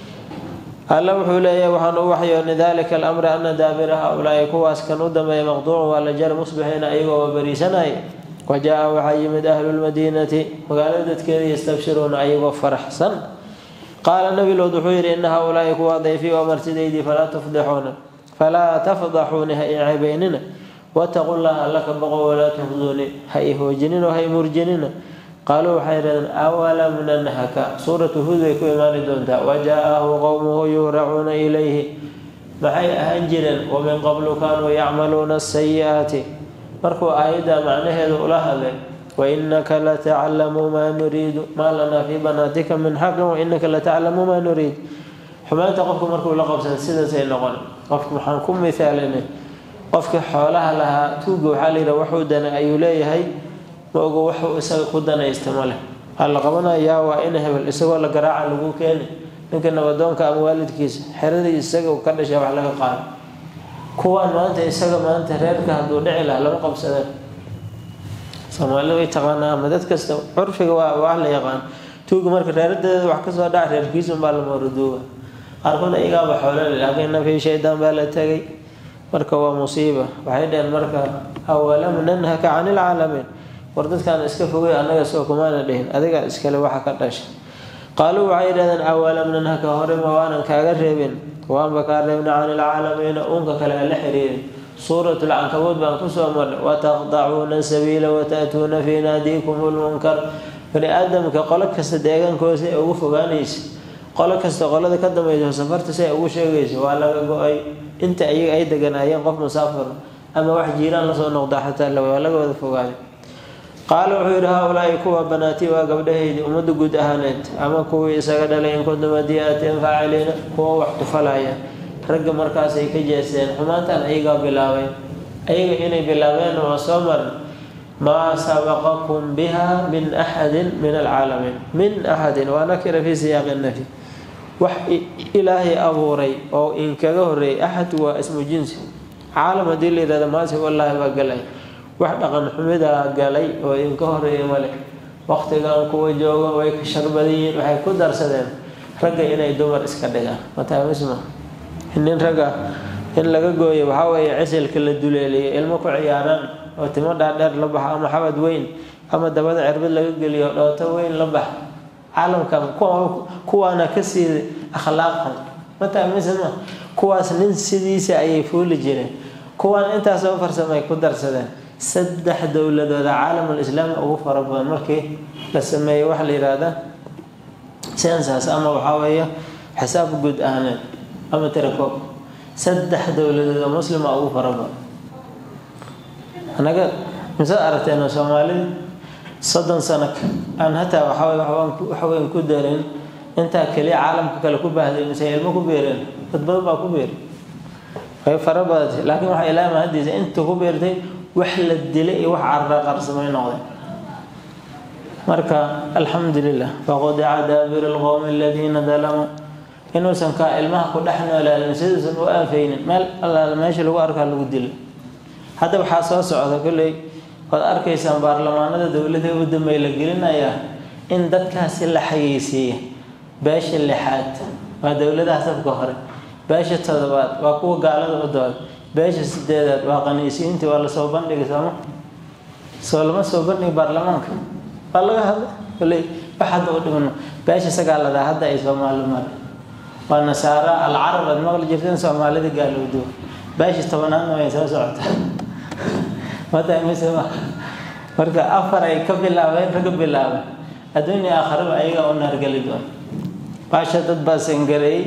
الله وحوليه وحن وحي ذلك الأمر أن دابر هؤلاء كواس كانوا دم مقطوع ولا جر مصبحين أيوة وبريسناي وجاء وحي من أهل المدينة وقالوا كذي يستبشرون أيوة فرح سن قال النبي الوضحير إن هؤلاء كوا ضيفي ومرتديدي فلا تفضحون هي عيبيننا واتقوا الله لك بقوا ولا تفضوني هي هوجنين وهي مرجنين قالوا حيرا أولم ننهك سورة هود يكون إيمان دونتا وجاءه قومه يهرعون إليه محي أهنجلا ومن قبل كانوا يعملون السيئات مركوا آيدا معناه هذا وإنك لتعلم ما نريد ما لنا في بناتك من حق وإنك لتعلم ما نريد حما تقفكم مركوا لقب سنسيدا سينقون قفكم حنكم مثالنا قفك حولها لها توقوا حالي روحودنا أيوليه وأقول وحو إساق قدنا يستماله هلا قبنا يا وإنه بالإساق ولا قراءة لقو كيني لكن ودونك أموالد كيس حردي إساق وكذا شبع لك قال كوان ما أنت إساق ما أنت ريرك هدو نعلا لما قب سنة سمالو يتغانا مدد كستو عرفك وعلى يغان توق مرك ريرد وحكس ودع رير كيس مبالا موردوه أرخونا إيقاب حولا لكن في شيطان بالا تغي مركوا مصيبة وحيدا المركة أولا ننهك عن العالمين وردت كان اسكفوي أنك سوكمان لهن أذيك اسكال waxa ka dhashay قالوا عيدا أولا منها كهرم وانا كغربين وان بكارمنا عن العالمين أنك كلا لحرير سورة العنكبوت بان كسومر وتقطعون السبيل وتأتون في ناديكم المنكر بني آدم كقولك كستديغان كوسي أو فغانيس قولك كستقولك كدميجو سفرت سي أو شيغيس وعلى أي انت أي دغن أي قف مسافر أما واحد جيران لسو نقضى حتى لو ولا ودا فغاني قالوا حير هؤلاء كوا بناتي وقبلهيدي أمد قد أهانت أما كوا إساق دلين كنتم مديات فاعلين كوا وحط فلايا رق مركاسي كجيسين حمانتان أيقا بلاوين أيقا إني بلاوين وصمر ما سبقكم بها من أحد من العالمين من أحد ونكر في سياق النفي إلهي أبوري أو إن كغوري أحد واسم جنس عالم دي هذا ما سوى الله وقالي wax dhaqan xumida galay oo in ka horeeyay male waqtigan kuwa jooga way ka sharbadeen waxay ku darsadeen ragga inay dumar iska dhigaan mata misma in ragga in laga gooyo waxa weeye cisilka la duleelay ilmo ku ciyaaraan oo timo dhaadheer la bax ama xabad weyn ama dabada cirbad laga geliyo dhooto weyn la bax caalamkan kuwaana ka sii akhlaaqan mata misma kuwaas nin sidiisa ayay fuuli jireen kuwaan intaas oo farsamay ku darsadeen saddex dawladooda caalamul islaam ugu farabadan markii la sameeyay wax la yiraahdo census ama waxa weeye xisaab guud ahaaneed ama tirako saddex dawladooda muslima ugu farabadan anaga misal aragtayna Soomaalidu 30 sano aan hataa waxa weyn ku dareen inta kale caalamka kale ku baahday misal ilmo ku beereen dad badan baa ku beer way farabad laakiin waxa ilaa ma hadiisa inta ku beertay wax la dilay iyo wax carra qarsamay noqday marka alxamdulillah faqad adabir alqawm alladhina zalamu inuu sanka ilmaha ku dhaxnoolaa sidoo uu aafaynin meel alla meesha lagu arkaa lagu dilay hadda waxa soo socda kulay qad arkaysan baarlamaanada dawladda u dambeeyay la gelinaya in dadkaasi la xayeysiiyay beesha lixaad waa dawladaha sabka hore beesha toddobaad waa kuwa gaalada u dood beesha sideedaad waa qaniisiintii waa la soo bandhigay lama soo bandhigay baarlamaanka laga hadlo kulay waxa uu dhiman beesha sagaalada hadda ay Soomaaliyeed waa nasaara al-arab maqal jirteen Soomaalida gaalowdo beesha tobanaadna way soo socotaa wada misama marka afar ay ka bilaabeen adduunya aakhirada ayaga oo nargali doon baasha dad baa sangaray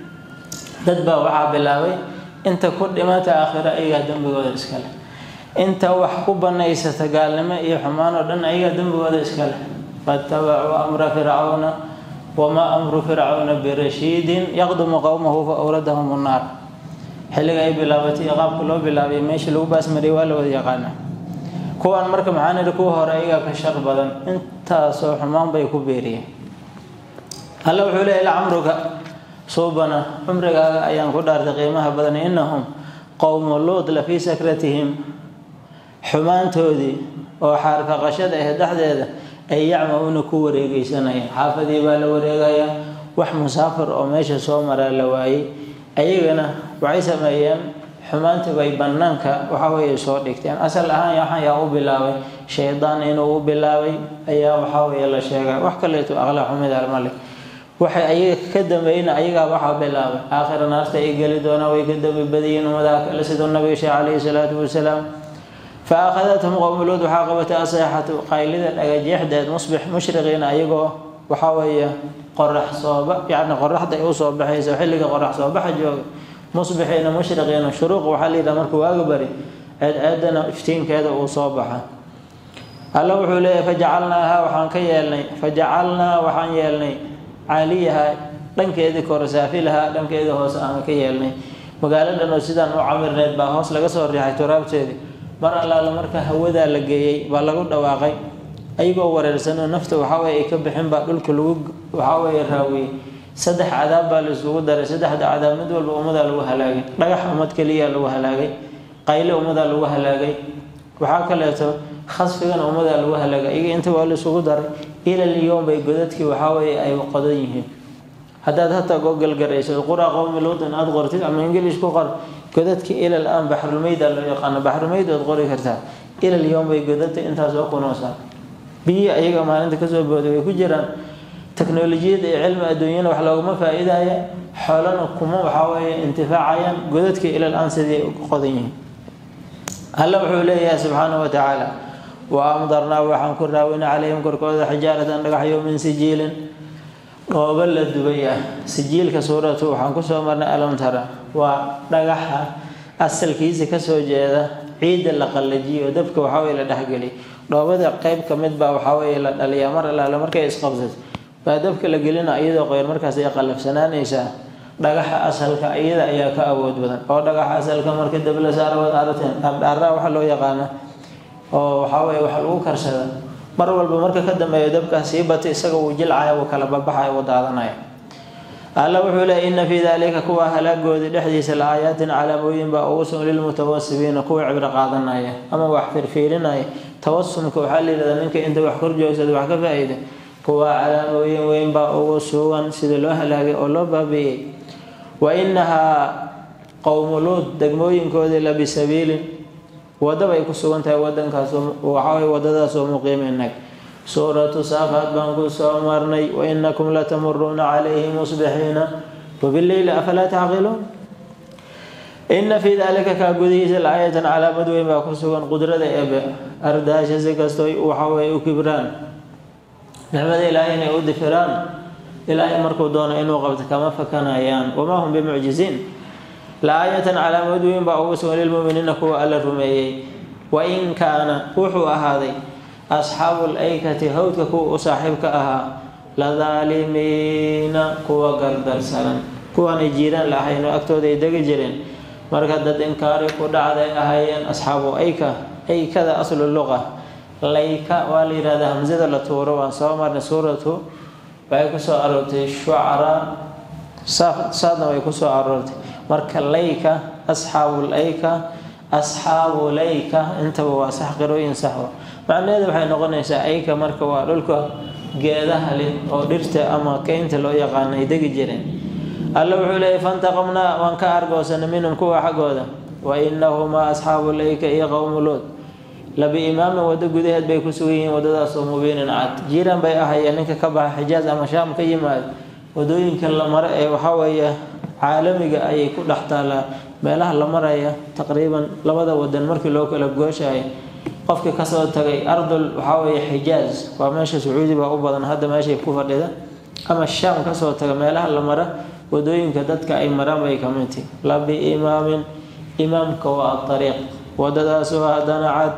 dad baa waxa bilaabay inta ku dhimata aakhira ayaga dambigooda iska leh inta wax ku banaysata gaalnimo iyo xumaan oo dhan ayaga dambigooda iska leh fatabaa amra fir'auna wama amru fir'auna birashidin yaqdumu qawmahu fa awradahum an-nar xilliga ay bilaabatay qaabka loo bilaabay meesha lagu baasmaray waa la wada yaqaan kuwan marka maxaanada ku horeeya ka shar badan inta soo xumaan bay ku beeriyeen alla wuxuu leeyahay amruka soobana umriga ayaan ku dhaartay qiimaha badan innahum qawm lut la fi sakratihim xumaantoodii oo xarfaqashada ah dhaxdeeda ay yacmauna ku wareegaysanayaan xaafadii baa la wareegaya wax musaafir oo meesha soo maraa la waayay ayagana waxay sameeyeen xumaanta bay banaanka waxa way soo dhigteen asal ahaan waxaan u bilaabay shaydaan inuu u bilaabay ayaa waxa way la sheegay wax kale oo aqlaa xumida male waxay ayaga ka dambeeyeen ayaga waxa bilaabay aakhirna naarta ay gali doona way ka dambeeyeen badiyeen wadaaka la sidoo nabiga sallallahu alayhi wasallam فأخذتهم قوم لوط وحاقبت أصيحة قائلة أجيحداد مصبح مشرقين أيقو وحاوية قرح صوبة يعني قرح دا يوصوب بحيث وحلق قرح صوبة حجوغ مصبحين مشرقين شروق وحالي دا مركو أقبري عدنا افتين كذا وصوبها الله وحوليه فجعلناها وحان كيالني فجعلنا وحان يالني عاليها لن كيدي كورسافلها لن كيدي هوس أنا كيالني وقال لنا سيدان وعمر نيد باهوس لقصور ريحي تراب تيدي mar alla marka hawada la geeyay baa lagu dhawaaqay ayagoo wareersan nafta waxa way ka bixin baa dhulka lagu waxa way raawi saddex cadaab baa la isugu daray saddexda cadaab mid walba ummada lagu halaagay dhagax ummad kaliya lagu halaagay qaylo ummada lagu halaagay waxa kale oo khasfigan ummada lagu halaagay iyaga inta waa la isugu daray ila اليوم bay godadkii waxa way ay qodan yihiin hadaad hata google garayso qura qowm Lut aad qortid ama English ku qor godadki ila الان بحر الميدان loo yaqaan بحر الميدان qori kartaa ila اليوم bay godadta intaas oo kunoosan biyo ayaga maalinta ka soo booday way ku jiraan teknoolajiyada iyo cilmi adduunyada wax looga faa'iideeyo xoolana kuma waxa way intifaacayaan godadki ila الان sidii qodan yihiin alla wuxuu leeyahay subhanahu wa ta'ala wa amdarna wa han kurawina alayhim korkooda xijaaratan dhagaxyo min sijiilin قبل الدبية سجيل كسورة وحن كسر مرنا ألم ترى ودقحها أصل كيس كسر جاذا عيد اللقلجي ودبك وحاول دحقلي لو بدأ قيب كمدبا وحاول اليمر لا مركز قبضت فدبك لقلنا أيضا غير مركز يقلب سنان إيسا دقحها أصل كأيضا إياك أود بدن أو دقحها أصل كمركز دبل سار وطارتين أبدأ وحلو يقانا وحاول وحلو كرسدا mar walba marka ka dambeeyo dabka siibata isaga uu jilcay oo kala babaxay oo daadanay alla wuxuu leeyahay in fi dhalika kuwa halaagoodi dhexdiisa laayatin calaamooyin ba oo soo lil mutawassibiina kuwa cibra qaadanaya ama wax firfiirinaya tawassumka waxa la yiraahdaa ninka inta wax kor joogsado wax ka faa'iido kuwa calaamooyin weyn ba oo suugan sida loo halaagay oo loo baabiyay wa innaha qawm Lut degmooyinkoodii la bisabiilin wadaba ay ku sugantahay wadankaas waxa way wadadaas oo muqiiminay suuratu saafat baan ku soo marnay wa innakum la tamurruna alayhim musbihina wa bil-layli afala ta'qilun inna fi dhalika ka gudiisa ayatan ala madwi ma ku sugan qudrada eebe ardaasha sagastoy waxa way u kibraan nimada ilaahayna u difiraan ilaahay markuu doono inuu qabto kama fakanayaan wama hum bimu'jizin لا آية على مدوين بأوس وللمؤمنين كوا ألا رميي وإن كان وحو هذا أصحاب الأيكة هودك كو صاحبك لظالمين كو قردر سلام كو نجيران لحين أكتو دي دقجرين مركز إنكاري كو دعدي أهيان أصحاب أيكة أي كذا أصل اللغة ليكا والإرادة همزة لتورو وانصامر سورته ويكسو أرورتي شعراء صادنا ويكسو أرورتي مركز ليكا أصحاب الأيكة أصحاب ليكا انت واسح قروين سحوا معنى هذا waxay noqonaysaa ayka marka waa dhulka geedaha leh oo dhirta ama keynta loo yaqaan ay degi jireen alla wuxuu leeyahay fantaqamna waan ka argoosanay minhum kuwa xagooda wa innahuma ashabul ayka iyo qawm lut labi imaam wada gudaheed bay ku sugan wadadaas oo mubiinan cad jiiran bay ahaayeen ninka ka baxa Xijaaz ama Shaam ka yimaad wadooyinka la maro ee waxa weeye caalamiga ay ku dhaxtaala meelaha la maraya taqriiban labada wadan markii loo kala gooshay qofka ka soo tagay ardul waxa weeye Xijaaz waa meesha Sacuudi baa u badan hadda meesha ku fadhida ama Shaam ka soo taga meelaha la maro wadooyinka dadka ay maraan bay kamintay labi imaamka waa tariiq wadadaas oo hadana cad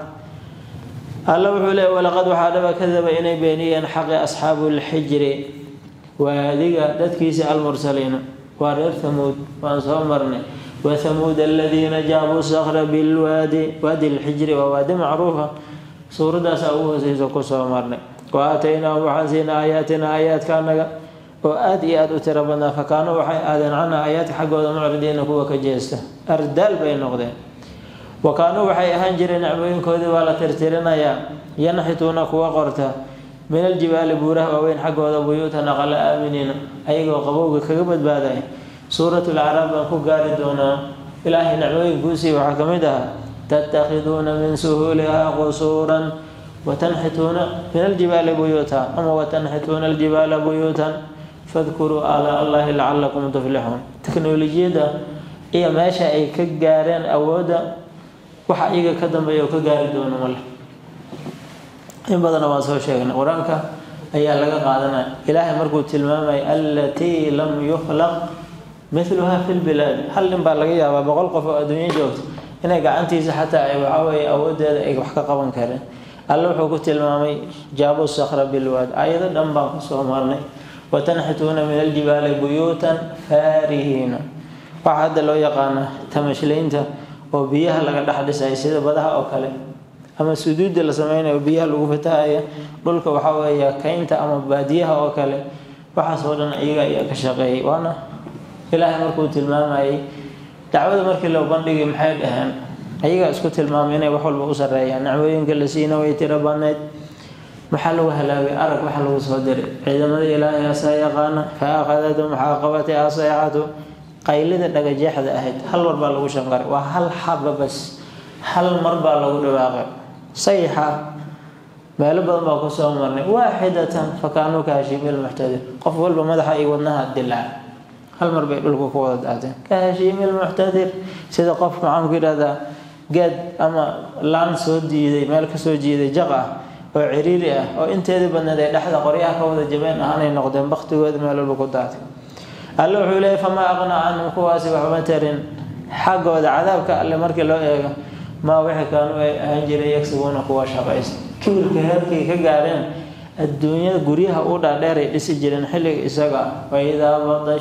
alla wuxuu leeyahay walaqad waxaa kadaba inay beeniyeen xaqi asxaabul xijri waadiga dadkiisa al-mursaliina وارث ثمود وانصامرنا وثمود الذين جابوا الصخر بالوادي وادي الحجر ووادي معروفة سورة سأوه سيسوكو صامرنا وآتيناهم وحسين آياتنا آيات كانوا وآدي تربنا فكانوا آذن عنا آيات حقوا معرضين هو كجيسته أردال بين نقدين وكانوا وحي هنجر نعمين كودي ولا ترترنا ينحتون كوا قرتا من الجبال بوره وين حقوا بيوتا نقل آمنين أيقوا قبوك كقبت بعدين سورة العرب أنكو قاردونا إلهي نعمين كوسي وحكمتها تتخذون من سهولها قصورا وتنحتون من الجبال بيوتا أما وتنحتون الجبال بيوتا فاذكروا آلاء الله لعلكم تفلحون تكنولوجيا دا إيه ماشا أي كقارين أودا وحقيقة كدن بيو كقاردونا ماله إن بدنا ما سوى شيئا قرآنك أي لقى قادنا إلهي مركو تلمامي التي لم يخلق مثلها في البلاد هل نبالغيها وبقول قفوا الدنيا جوت إنه قعنتي حتى أي وحاوي أود أي وحكا قبن كره الله حكو تلمامي جابوا الصخرة بالواد أيضا دنبا صومرني وتنحتون من الجبال بيوتا فارهين وحد لو يقانا تمشلينتا وبيها لقد حدث أي سيدة بدها أو كلام أما سدود اللي سمعنا وبيها لغفتها دولك وحاوية كينتا أما باديها وكله وحصولنا إيجا كشقي وأنا إلهي مركوت المام أي دعوة مركي لو بندقي محيد أهان أيجا اسكت المامين وحول بأسر رأيان نعوين كالسينا ويتربانات محل وهلاوي أرك محل وصدر عندما إلهي سيقانا فأخذتهم حاقبة أصيحته قيلة لك جحد أهد هل مربى لغو شنقر وهل حب بس هل مربى لغو دواغر صيحة ما لبض ما كسوه مرني واحدة فكانوا كهشيم المحتدر قفوا بمدح أي ونها الدلع هل مربى لغو قوة آتين كهشيم المحتدر سيدا قف معهم كده ذا قد أما لان سودي ذي مالك سودي ذي جغة وعريرية وإنت يذي بنا ذي لحظة قرية كوذا جبين أهاني نقدم بختي وذي مال البقودات قالوا حولي فما أغنى عنهم كواسي وحمترين حق وذا عذابك اللي مركي لو إيغا ما وحي كانوا هنجري يكسبون كواش حقايس كبير كهركي كقارين الدنيا قريها أوضع داري لسجلين حلق إساقا وإذا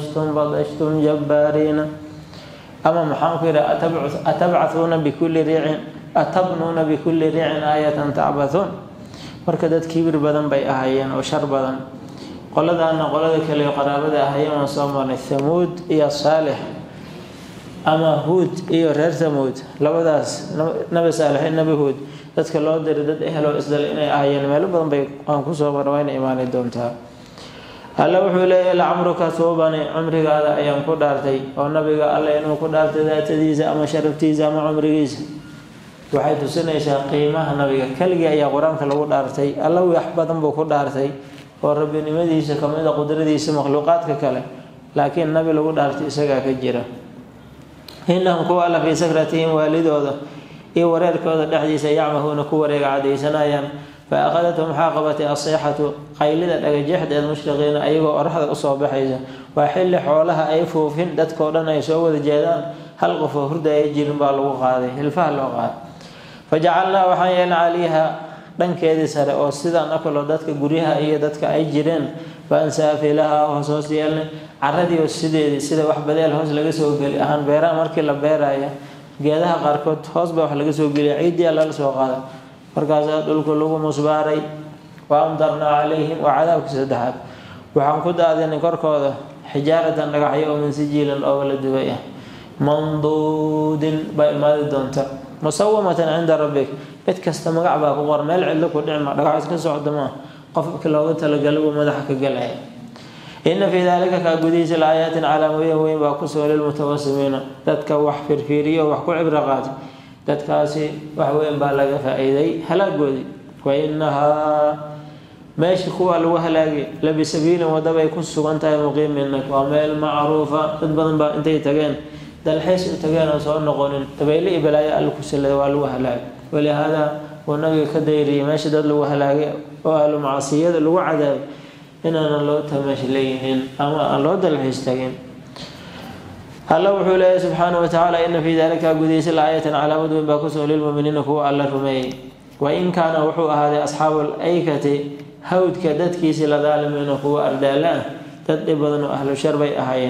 بطشتم جبارين أما محاكرة أتبعثون بكل ريع أتبنون بكل ريع آية تعبثون مركدت كبير بدن بي أهيان وشر بدن قلد أن قلدك اللي قرابة أهيان وصامر الثمود إيا صالح أما هود إيا رير ثمود لبداس نبي صالح النبي هود ذاتك الله دردد إهلو إسدال إني أهيان مالو بدن بي أنكو صامر وين إيمان الدومتها هلا وحولي لعمرك ثوباني عمرك هذا أيام كدارتي والنبي قال الله إنه كدارتي ذات ديزة أما شرفتيزة أما عمركيز وحيث سنة قيمة النبي كلجة يا قرآن كلو دارتي الله يحبطن بكو دارتي ورب نمديس كمان قدرتيس مخلوقات ككله لكن النبي لو دارتي سجى كجرا إنهم كوالا في سكرتهم والدوده إيه ورير كذا دحديس يعمهون كوريق عادي سنايا فأخذتهم حاقبة الصيحة قيلة لجحد المشرقين أيوة أرحض أصابع حيزة وحل حولها أي فوفين دتكورنا يسوى الجيدان هل غفو هردا يجير بالوغ هذه الفهل وغاد fajacalnaa waxaan yeelnay calayha dhankeedii sare oo sidaan akalo dadka guryaha iyo dadka ay jireen baan saafilaha hoos yeelnay caradii oo sideedii sida wax badeel hoos laga soo geli ahaan beeraha markii la beerayo geedaha qaarkood hoos baa wax laga soo geliya ciidii la soo qaaday markaas dhulku lagu musbaaray waamdarnaa calayhim wa cadaabka saddexaad waxaan ku daadinay korkooda xijaaratan dhagaxyo oo min sijiilan oo la dubay manduudin baa imaadi doonta musawamatan cinda rabbik mid kasta magac baa ku qoran meel cidlo ku dhicma dhagax iska socda ma qofka loogu talagalay uu madaxa ka galaya inna fi dhalika ka gudiisa laayatin calaamooyin weyn baa ku soo lilmutawassimiina dadka wax firfiriyo wax ku cibra qaata dadkaasi wax weyn baa laga faa'iiday halaagoodi wa innaha meeshii kuwa lagu halaagay labisabiilin wadabay ku sugan tahay muqiimiina waa meel macruufa dad badan baa intay tageen dalxiis u tageen oo soo noqonin dabayli iyo balaayo alla ku salay waa lagu halaagay walihaada uu nabiga ka dayriyay meeshii dad lagu halaagay oo ahlu macsiyada lagu cadaabay inaan loo tamashlaynin ama aan loo dalxiis tagin الله وحوله سبحانه وتعالى إن في ذلك قديس الآية على مدن باكسه للمؤمنين هو الله رمي وإن كان وحوه هذا أصحاب الأيكة هود كدت كيس لظالمين هو أردالان تدبضن أهل الشربي أهين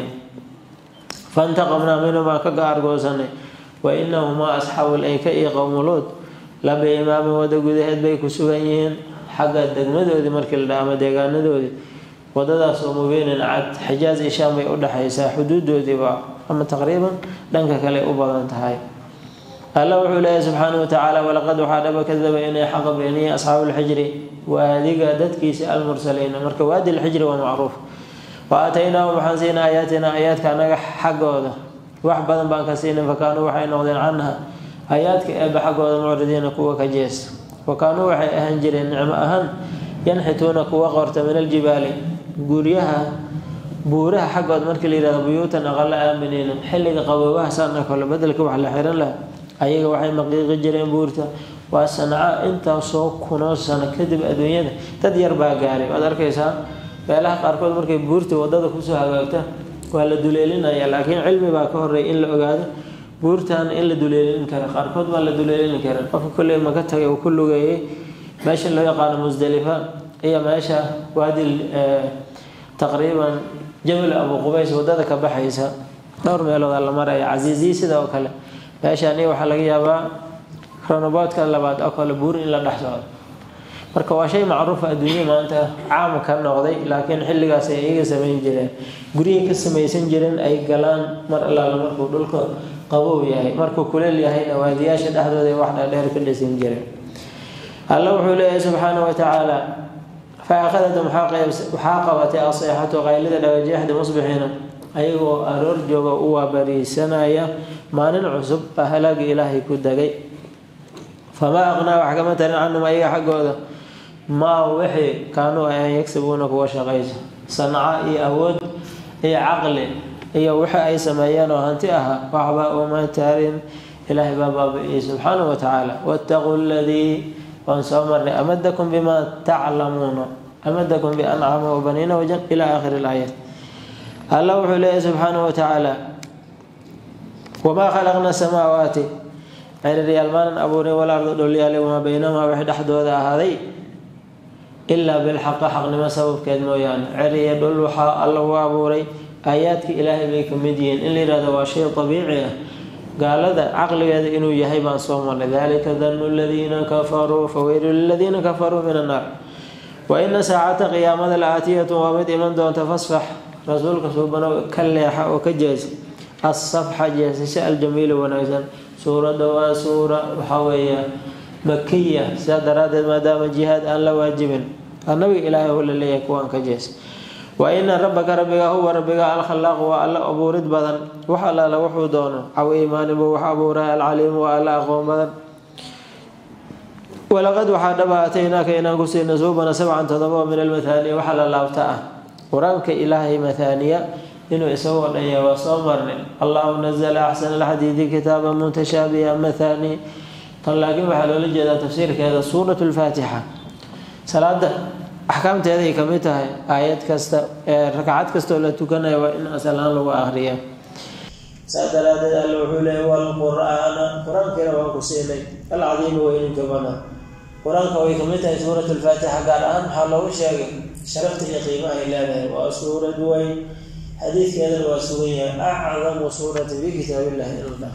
فانتقمنا منهما كقار قوسني وإنهما أصحاب الأيكة قوم لوط لبي إمام ودقودهد بيكسوهين حق الدقمدو دي مركل دعم ديقاندو دي ودadaas oo mubeen cad Xijaaz iyo Shaam ay u dhaxaysaa xuduudoodii waa ama taqriiban dhanka kale u badan tahay Allah wuxuu leeyahay subhanahu wa ta'ala walaqad waxaa kadaba inay xaq beeniyay ashaabul hijri waadiga dadkiisa al-mursaliin marka waadi al-hijri waa macruuf waatayna waxaan siinaa aayatina aayaadka anaga xaqooda wax badan baan ka siinay fakaanu waxay noqdeen canha aayaadka ee baxagooda muuridiina kuwa ka jees wakaanu waxay ahaan jireen nicmo ahaan yanxituuna kuwa qorta min al-jibaali guryaha buuraha xaqood markii la yiraahdo buyuutan aqal aaminiina xilliga qaboobaha saana kala bedelka wax la xiran la ayaga waxay maqiiqi jireen buurta waa sanaa inta soo kuno sana kadib adduunyada dad yar baa gaaray wad arkaysaa meelaha qaarkood markay buurta wadada ku soo hagaagta waa la duleelinaya laakiin cilmi baa ka horeey in la ogaado buurtan in la duleelin karo qaarkood waa la duleelin karo qofka kulli ma ka tagay oo kullugeeyay meesha loo yaqaan Musdalifa iyo meesha waadi taqriiban jabal Abu Qubays wadada ka baxaysa dhowr meelood la maray Azizi sidoo kale meeshaan waxa laga yaabaa ronoboodka labaad oo kale buur in la dhaxsado marka waa shay macruuf adduunyo maanta caam ka noqday laakiin xilligaas ay iga sameyn jireen guriga ka sameeysan jireen ay galaan mar alla markuu dhulka qabow yahay markuu kuleel yahay waadiyaasha dhaxdooda wax dheer ka dhisan jireen الله وحوله سبحانه وتعالى فأخذتهم حاقبة أصيحة غيلة لوجهد مصبحين أيوه أرجو وبريسنايا ما ننعصب أهلاك إلهي كدقي فما أغنى وحكمة عنهم أي حق هذا ما وحي كانوا يكسبونك وشغيز صنعاء أود هي عقل هي وحي أي سميان وهنتئها وعباء وما تارين إلهي بابا سبحانه وتعالى واتقوا الذي وانصامرني أمدكم بما تعلمون أمدكم بأنعام وبنين وجن إلى آخر الآيات الله وحوله سبحانه وتعالى وما خلقنا السماوات غير ريال مان أبوري والأرض دوليالي وما بينهما وحد أحد هذه إلا بالحق حق لما سبب كذ مويان عري يدل وحا الله وابوري آياتك إلهي بكم مدين إلا هذا شيء طبيعي قال هذا عقل هذا إنه يهيب عن صوم ولذلك ظن الذين كفروا فويل للذين كفروا من النار وإن ساعة قيامة الآتية ومد من دون تفصفح رسولك سبحانه كليحة وكجاز الصفحة جاسسة الجميل ونعزل سورة دواء سورة وحوية مكية سادرات ما دام الجهاد أن لا واجب النبي إلهي هو اللي يكون كجاز وإن ربك هو ربك الخلاق وألا أبورد بدن وحلا لوحو دونه أو إيمان بوحابورا العليم وألا أقوم بدن ولقد وحدبا أتيناك إنا قسينا زوبنا 7 تضبوا من المثاني وحلا لافتاء ورانك إلهي مثانية إنه يسوى لي وصمرني الله نزل أحسن الحديث كتابا متشابها مثاني طلقين وحلا لجد تفسير كذا سورة الفاتحة صلاة أحكامت هذه كميتها آيات كستا ركعات كستا ولا تكنا وإن أسألان له آخرية سادرات الوحول والقرآن قرآن كلا وانكسيني العظيم وإن كبنا قرآن كوي كمتها سورة الفاتحة قال أهم حالو شيء شرفت قيمة إلى وسورة دوي حديث كذا وسورية أعظم سورة في كتاب الله إلا الله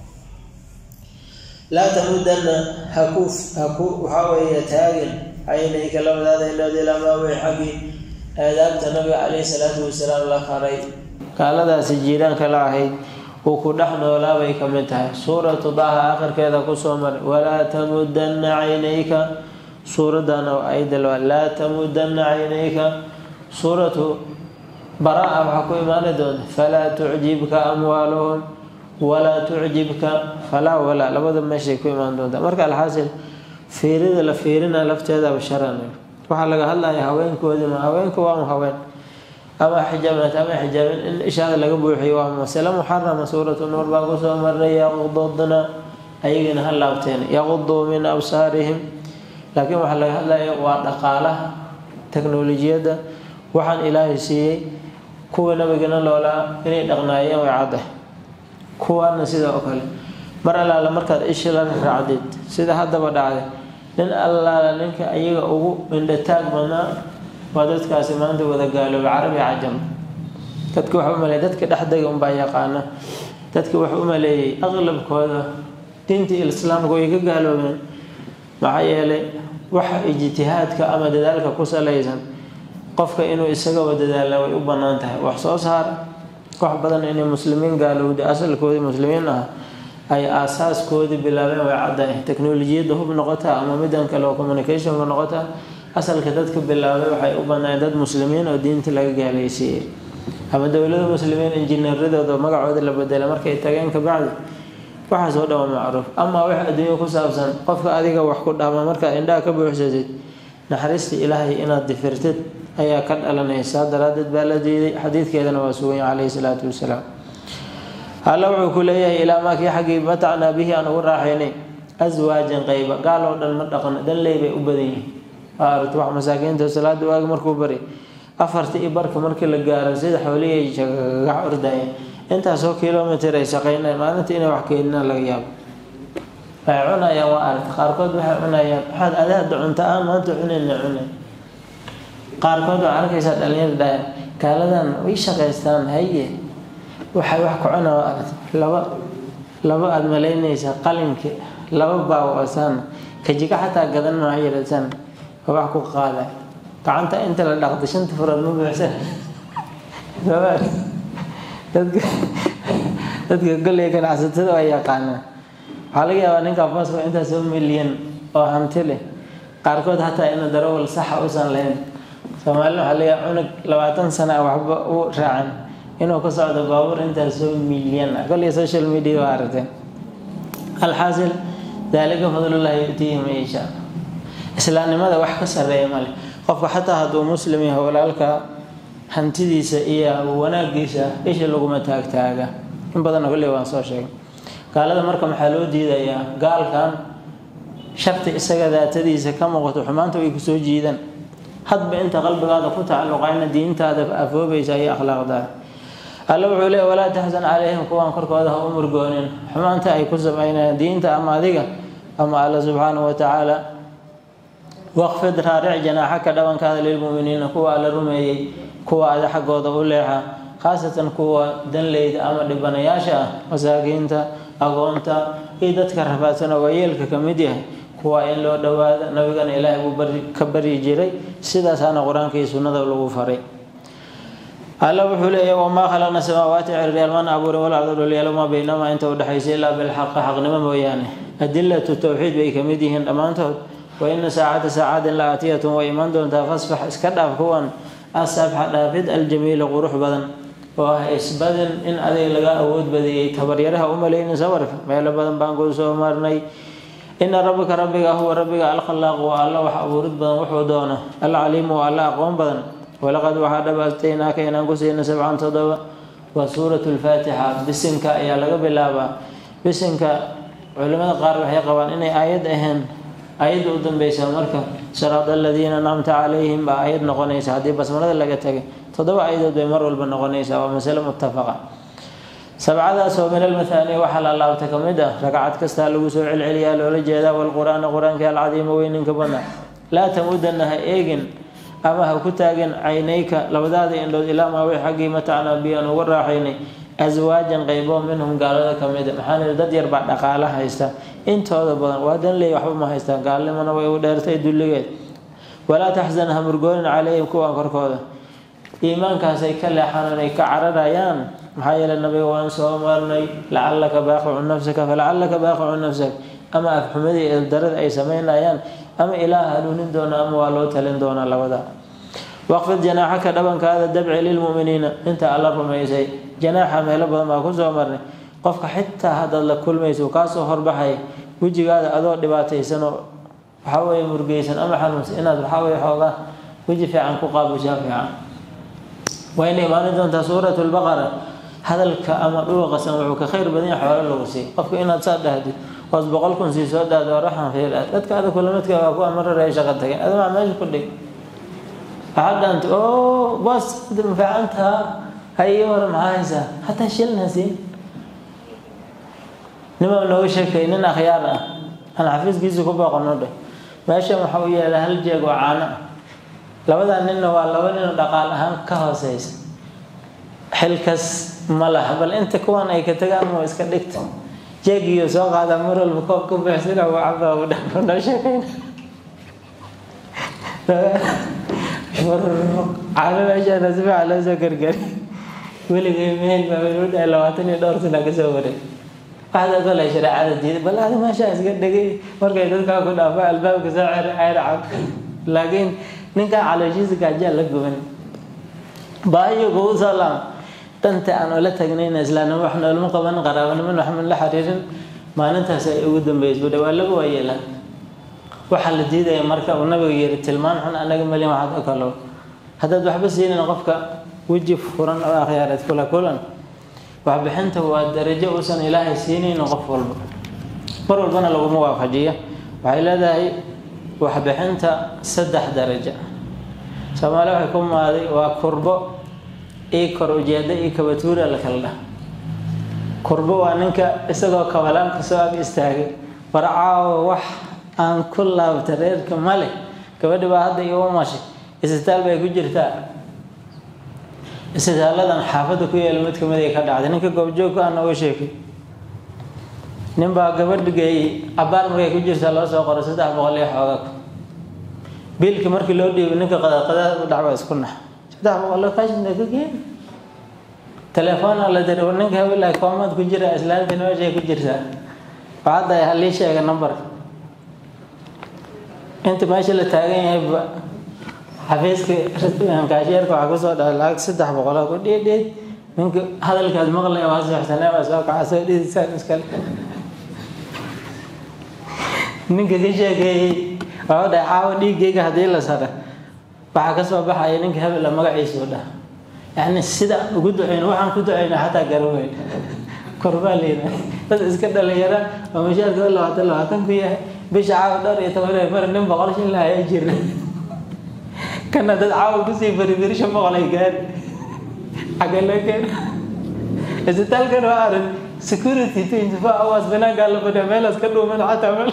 لا تمدن هكوف وحاوي تاجل عينيك لم هذا إلا لما وحقي آدابت النبي عليه الصلاة والسلام الله خير قال هذا سجيران كلاهي وكدحنا ولا بيكمتها سورة طه آخر كذا كسومر ولا تمدن عينيك سورة دانا أيدل لا تمدن عينيك سورة براءة وحكو إيمان دون فلا تعجبك أموالهم ولا تعجبك فلا ولا لابد ما يشركوا إيمان دون مركا الحاصل فيرد لفيرنا لفتها بشرنا وحلق هلا يا هوينك ودما هوينك وام هوين أما حجابنا أما حجاب إن إشارة لقبوا حيوان وسلام محرم سورة النور باقوسوا مرة يغضضنا أيقنا هلا وتين يغضوا من أبصارهم لكن وحلق هلا ودقالة تكنولوجيا وحن إلهي سي كوا نبينا لولا إني دقنايا وعده كوا نسيد أكل مرة لا مركز إيش لا رعدت سيد هذا بدعه لأن الله لأنك أيها أبو من التاج منا ودت كاسمان ده وده قالوا بعربي عجم تذكر وحوم لي تذكر أحد يوم بايقانا تذكر وحوم لي أغلب كذا تنتي الإسلام قوي قالوا من معي لي وح اجتهاد كأمد ذلك قصة ليزن قفك إنه يسقى ودلالة ويبنى انتهى وحصوص هار كوح بدن إن المسلمين قالوا دي أصل كودي مسلمين أي أساس كودي بلا وعدا تكنولوجيا ده بنقطة أما مدن كلو كوميونيكيشن بنقطة أصل كذا بلا وحي أبنى دد مسلمين ودين تلاقي عليه يصير أما دولة المسلمين إنجينير رضا ده ما قعد إلا بدل مركي يتجين كبعد وحصل ده معروف أما واحد الدنيا كسافسن قفك أذيك وحكون ده ما مركي عندك بوحشة نحرست إلهي إن دفرتت أي كان ألنا يساد ردد بلدي حديث كذا نواسوي عليه الصلاة والسلام هلا كلية إلى ما كي حقي متعنا به أنا وراحيني أزواجا غيبة قالوا دل مدقنا دل لي بأبدي أرتوح مساكين تسلات دواق مركو بري أفرت إبرك مركي لقارن سيد حولي شقع أرداي أنت سو كيلومتر يسقينا ما أنت إنا وحكينا لغياب عنا يا وارد خاركود عنا يا حد أذا دعون تأم ما دعون عنا قاركود عاركيسات اليد كالدان ويشقيستان هي waxay wax ku cunaa laba aad maleynaysa qalinka laba baawasan kajiga xataa gadan ma yeelsan wax ku qaada gacanta inta la dhaqdo shanta furan ma buuxsan dadka galay ganacsatada ay yaqaanaan waxa laga yaabaa ninka faasko inta soo milyan oo hanti leh qaarkood hataa in darawal sax u san leen Soomaaliya waxa laga cunug 20 sano waxba u raacan إنه كسر دبابور أنت سو مليون كل السوشيال ميديا وعرضه الحاصل ذلك فضل الله يؤتيه من يشاء إسلام ماذا وح كسر ريمال قف حتى هذا مسلم هو لالك هنتدي سئية وناقيسة إيش اللقمة تاجا إن بدنا كل يوم صار شيء قال هذا مركم حلو دي ذا قال كان شفت السجدة تدي سكما وتحمانته يكسو جيدا حد بأنت قلب هذا فتح اللقاين الدين هذا أفوه بيساي أخلاق ده الله وعليه ولا تحزن عليهم كوان كركو هذا أمر قونين حمان تأي كسب أين دين أما ذيك أما الله سبحانه وتعالى واخفض رارع جناحك دوان كان للمؤمنين كوا على الرمي كوا على حق وضعولها خاصة كوا دن ليد أمر لبنياشا مساكينتا أقومتا إذا تكرفاتنا ويلك كمديه كوا إن لو دواد نبينا إله كبري جري سيدا سانا قرآن كي سنة ولو فري الله وحوله وما خلقنا السماوات والأرض ما نعبد ولا نعبد ولا ما بينما أنت ودحيس إلا بالحق حق نما ويانه أدلة التوحيد بكمدهن أمانته وإن ساعة لا آتية وإيمان دون تفصح اسكدف كون السبح دافد الجميل قروح بدن وإسبدن إن أذي لقى أود بدي تبريرها أملين سورف ما يلا بدن بانقول سومرني إن ربك هو ربك الخلاق والله وحورد بدن وحودونه العليم والله أقوم بدن ولقد وحد بأتيناك إن أنقصين 7 تضوى وسورة الفاتحة بسنك يا لقب اللعبة بسنك علماء قارب حيقوان إني آيات آيات أدن بيسا مركة صراط الذين نعمت عليهم بآيات نقونيسا هذه بس مرة لقتك تضوى آيات بمر والبنقونيسا ومسألة متفقة سبعة من المثاني وحل الله تكمده ركعت كستا لو سو عليا لولا جيدا والقرآن العظيم وين كبنا لا تمدنها إيجن أما هو كتاجن عينيك لو ذات إن إلى ما وي حقي متعنا بيان وراحيني أزواجا غيبون منهم قال لك كمده محل دد يربع دقالة هيستا انت هذا بدن وادن لي وحب ما هيستا قال لي أنا ودارتي دليت ولا تحزنها مرجون عليهم كوا كركوده إيمان كاسي كلا حناني كعرر أيام محايل النبي وانسوا مرني لعلك باخع نفسك فلعلك باخع نفسك أما أفحمدي الدرد أي سمين أيام أما إله لون دون أموالو تلين دون لودا واخفض جناحك دبن كهذا الدبع للمؤمنين انت على الرميسي جناح ما لبض ما كنت مرني قفك حتى هذا كل ميسو كاسو هربحي وجي هذا أدور دباتي سنو حاوي مرقيسن أما حنوس إناد حاوي حوغا وجي في عنكو قابو شافعا وإن إيمان دونت سورة البقرة هذا الكأمر وقسمه خير بدين حوالي اللغسي قفك إن تصاد هذه وأسبق لكم سي سود هذا ورحم في الأدلة هذا كل متك وأكو أمر رئيس قدك هذا ما ماشي كله أحد أنت أوه بس فعلتها هي ورا معايزة حتى شلنا زين نما لو شيء إننا خيارنا أنا حفيز جيزو كوبا قنوده ماشي محوية لهالجيق وعانا labada nin waa laba nin dhaqaal ahaan ka hooseys xilkas malaha bal inta kuwan ay ka tagaan oo iska dhigto jeegiyo soo qaada maral koob ku bixisana waa caba u dhaafno sheekayna عالم عشان أسمع على سكر كري ولي مين بقولون على وطني دور سنة كسوري هذا كله شرع جديد بل هذا ما شاء سكر دقي مركز تلقى كنا فالباب كسر عير لكن نك على شيء سكاجل لقون بايو قول سلام تنت أنا ولا تجنين إسلام وإحنا المقبل قرابنا من وحمل لحريرن ما ننتهي سيقودن بيس بدو ولا بويلا وحل جديد يا مركب والنبي يجي التلمان حنا أنا جملي ما حد أكله هذا بحبس هنا نقفك وجه فرن أو خيارات كلن وبحنته والدرجة وصل إلى سنين نقف والب مرة البنا لو موافقية وعلى ذا وحبحنته سدح درجة سما له يكون هذه وقربه كرو جيادة كبتورة لكله قربه وأنك استجوا كمالان كسوق استاجي برعاه وح أن كلها بترير كماله كبده بعد يوم ماشي استال بيجرتا استال هذا حافظ كوي علمت كم ذي كذا عادي نك قبضوك أنا وشيك نبى قبض جاي أبار مرة يجرتا الله سوى قرصة أبغى حاجك بيل كمر كيلو دي نك قدا دعوة سكنا دعوة الله كاش نك تلفون على تلفون نك هذا لا كومات كجرا إسلام بينما جاي كجرتا بعد هاللي شيء نمبر أنت ماشي لتاعين حفيز كرتون كاشير كعكوس ولا لاك سدح بقولا كودي منك هذا الكلام مغلى واسع سنة واسع كعسل دي سكال منك كيشة كي هذا عاودي كي هذه لا سر بعكس وبحاي منك هذا لما قعيس ولا يعني السدع وجود عين وحن كود عين حتى قروي كربالينا بس إسكت اللي يرى ومشي أقول له هاتن كيه بيشعر دار يتمرن فرنم بقولش لا يجير كنا تدعوا بسي فريبير شو بقولي قال أقول لك إذا تلقى نوار security تنجفا أواز بنا قال بدي ميلس كله من عتمل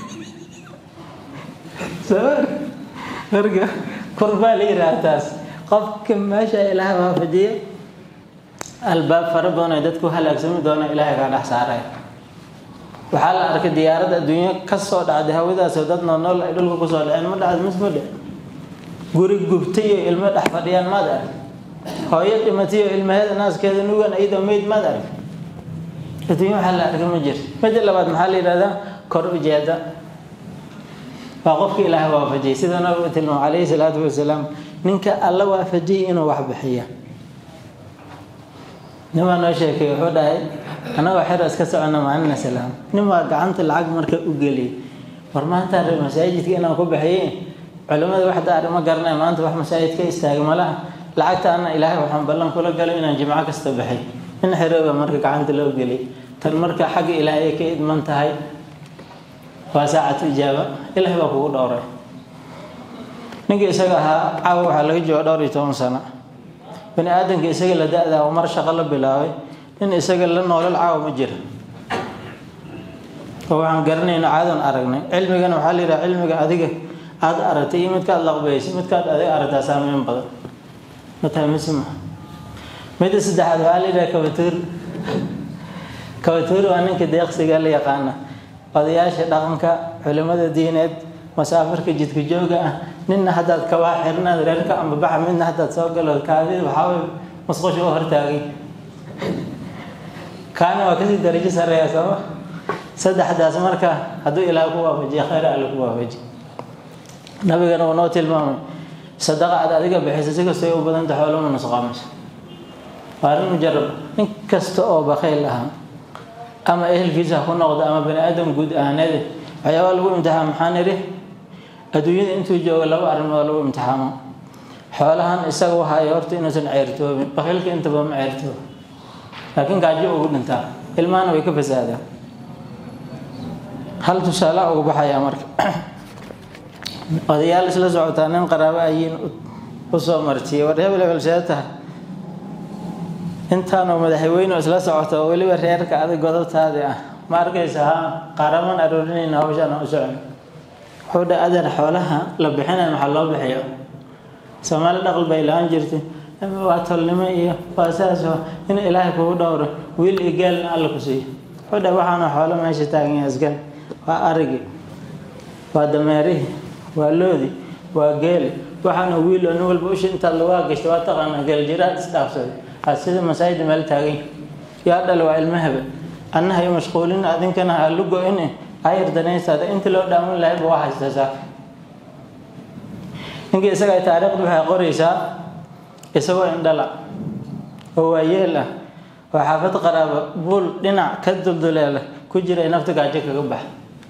سر فرقة كربالي راتاس قف كم ماشى إله ما فديه الباب فربنا يدتكو هلا سمي دونا إله قاعد أحساره وحال أرك ديارة الدنيا كسر عاد هودا سودات نول إدول كسر لأن ما دعس مسمده غوري غبتي علم أحفاديان ما دار هاي المتي علم هذا الناس كذا نوعا أيضا ميت ما دار الدنيا حال أرك مجر مجر بعد محل هذا كرب جادا فقف إلى هوا فجي سيدنا نبي عليه الصلاة والسلام منك الله وفجي إنه وحب حيا نما نشيك حداي أنا واحد أسكت أنا معنا سلام نما قعنت العقد مركب أجلي ورما أنت المساجد كأنا أكون بحيين علماء واحد ما قرنا ما أنت واحد مساجد كيس تاجمله لعقت أنا إلهي وحنا بلن كل قالوا إن جماعة استبحي إن حرابة مركب قعنت له أجلي فالمركب حق إلهي كيد ما انتهي وساعة إجابة إلهي بقول داره نجي سجها عاو على جو داري توم سنة بني آدم كيسجل لدأ ومر شغل بلاوي in isaga la noolal caaw ma jira oo waxaan garanayna caadan aragnay cilmigana waxaa la yidhaha cilmiga adiga aad aragtay iyo midkaad laqbaysa midkaad adiga aragtaa saameyn badan mataamisma midda saddexaad waxaa la yidhaha kabatuur waa ninka deeqsiga la yaqaana odayaasha dhaqanka culimada diineed masaafarka jidka jooga ah ninna haddaad kabaa xirnaad reerka amba baxa midna haddaad soo galo kaadida waxaa way masqusha u hortaagay kaana waa kasii darajo sareeya sooma saddexdaas marka hadduu ilaahay ku waafajiyo khayr alle ku waafajiyo nabigana uu noo tilmaamay sadaqa aad adiga bixisa si kastoo u badanta xoolo ma nusqaamayso waa arrin mujarab in kasta oo bakayl ahaa ama ehelkiisa ku noqdo ama bani aadam guud ahaaneed waxyaabaa lagu imtixaamo maxaa nidhi adduunyada intuu joogo laba arrimood lagu imtixaamo xoolahan isaga waxaayo horta inuusan ceyrtoobin bakaylka intaba ma ceyrtoobo laakiin gaajo ugu dhintaa ilmahana way ka fasaadaan hal tusaale ugu baxayaa marka odayaal isla socotaa nin qaraabo ayiin u soo martiyey war hebel hebel see tahay intaanoo madaxweyne isla socoto oo weliba reerka adag godobtaadi ah ma arkaysa ha qaraman aroorinayna hawshaan u socon wuxuu dha adeer xoolaha la bixinaya maxaa loo bixiyo soomaali dhaqal bay la-aan jirtay waa tolnimo iyo waa saasoo in ilaahay kugu dhowro wiil iyo gaalna alla ku siiyo wuxuu dha waxaana xoolo meesha taagan yahay isgal waa arigi waa dameerihi waa loodi waa geeli waxaana wiil oo nin walba ushi intaad lagaa gashta waa taqaanaa geeljiraad isdhaafsaday sida masaajida meel taagan yaa dhal waa ilmo hebel annaha iyo mashquulin adinkana ha lugo in ayar danaysaada inta loo dhaamin lahayd waa haystaa ninkii isaga taariikhdu waxay qoraysaa isagoo indhala oo waayeel ah oo xaafad qaraabo buul dhinac ka dulduleela ku jira ay nafta gaajo kaga baxa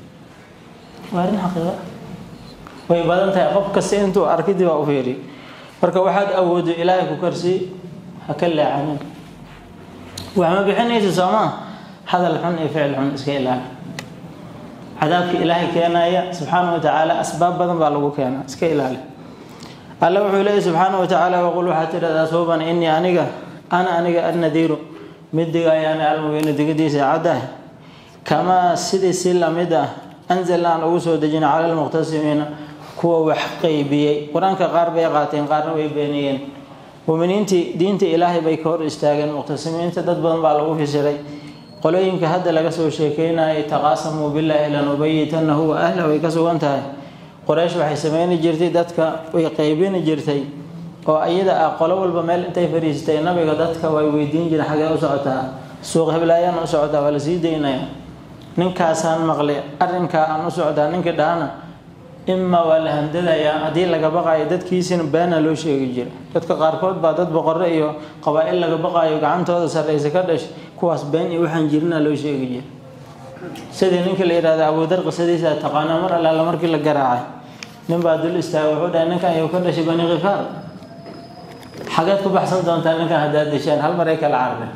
waa arrin xaqiiqa way badan tahay qof kasta intuu arkidii waa u fiiriy marka waxaad awoodo ilaahay ku karsii هكذا عنه وما بحنيس سما هذا الحن فعل حن إسكيل عذابك إلهي كينا سبحانه وتعالى أسباب بدن بالغو كينا إسكيل الله وحوله سبحانه وتعالى وقول حتى إذا صوبا إني أنا النذير مدقا يعني المبين دقدي سعده كما سيدي سيلا مدى أنزلنا الأوسو دجين على المقتسمين كوا وحقي بي قرآنك قارب يقاتين قارن ويبينيين مؤمنينتي دينتي إلهي bay ka hor istaageen muqtasimiinta dad badan baa lagu fisiray qolooyinka hadda laga soo sheekeynay taqaasamu billahi lan ubayitanahu wa ahlihi way ka sugan tahay quraysh waxay sameeyeen jirtay dadka way qaybin jirtay oo ayada qolo walba meel intay fariistay nabiga dadka way weydiin jireen xagee u socotaa suuq heblaayaan u socotaa wala sii deynaya ninkaasaan maqlay arrinka aan u socdaa ninka dhaana إما ولا هندلا يا هذه اللي بقى يدد كيسين بنا لو شيء يجري تذكر قاركود بعد بقرة إيو قبائل اللي بقى يقعد هذا سر إذا كدش كواس بين يوحن جرنا لو شيء يجري سيدنا كل إرادة أبو ذر قصدي ساتقانا مر على الأمر كل جراعة نبى دل استوى ده كان يكدش بني غفار حاجات بحسن دون تاني كان هذا الدشان هل مريك العربي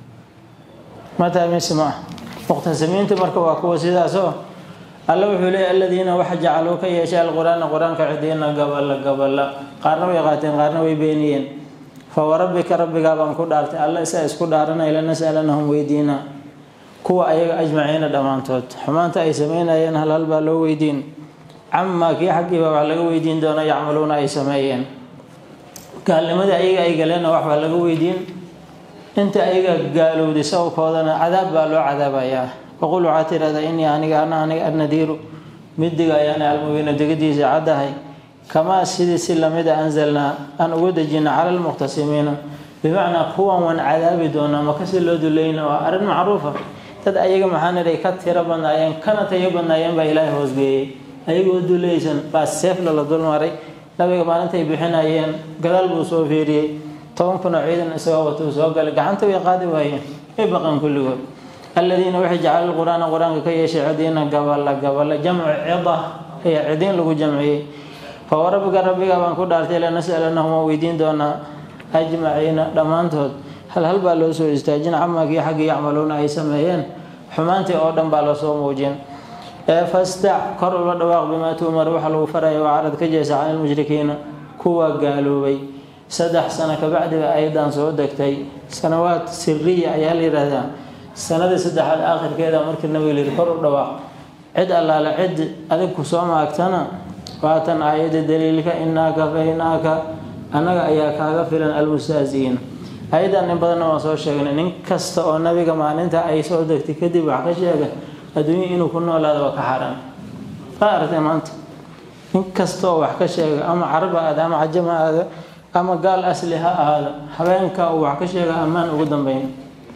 متى مسمع مقتسمين تبركوا أكوا سيدا سو الله وحوله الذين وحجعلوا كي يشاء القرآن كعدينا قبل قارنوا يقاتين قارنوا يبينين فوربك ربك أبان كدارت الله سأس كدارنا إلى نسألنهم ويدينا كوا أي أجمعين دمانتوت حمانت أي سمين أين هلال بالو ويدين عما كي حقي وعلقوا ويدين دون يعملون أي سمين قال لماذا أي قالنا وحوالقوا ويدين انت أي قالوا دي سوف هذا عذاب بالو عذاب يا وقولوا عاتر هذا إني أنا النذير مدقا يعني المبين دقدي زعدها كما سيدي سلم إذا أنزلنا أن ودجنا على المقتسمين بمعنى قوة من عذاب دون ما كسل دلينا وأرد معروفة تد أيها محانا ريكات ربنا أيام كانت يبنا أيام بإله وزقي أيها دليسن بس سيف للظل ماري لبيك ما أنت بحنا أيام قلال بوصوفيري طبعا كنا عيدا نسوا وتوسوا قال قعنت ويقادي وهي يبقى كل قول الذين وحجعل القرآن كي يشعدين قبل جمع عضة هي عدين له جمعي فوربك ربك وان كدارت إلى نسأل أنهم ويدين دون أجمعين دمانتهم هل بالوسو يستاجين عما كي حق يعملون أي سمعين حمانتي أودن بالوسو موجين فاستع قرر الدواق بما تؤمر وحلو فرأي وعرض كجيس عن المشركين كوا قالوا بي saddex sano kabacdi ba ayadan soo degtay sanawaad sirriya ayaa la yiraahdaa sanada saddexaad aakhirkeeda markii nabiga yiri kor u dhawaaq cid allaala cid adig ku soo maagtana waatan aayada daliilka innaka faynaka anaga ayaa kaaga filan almustahziin ayadan in badan oo soo sheegnay nin kasta oo nabiga maalinta ay soo degtay kadib wax ka sheegay adduunyo inuu ku noolaado waa ka xaraan qaartay maanta in kasta oo wax ka sheegay ama carab ama cajama ama gaal asli ha ahaado habeenka uu wax ka sheegay amaan ugu dambeyn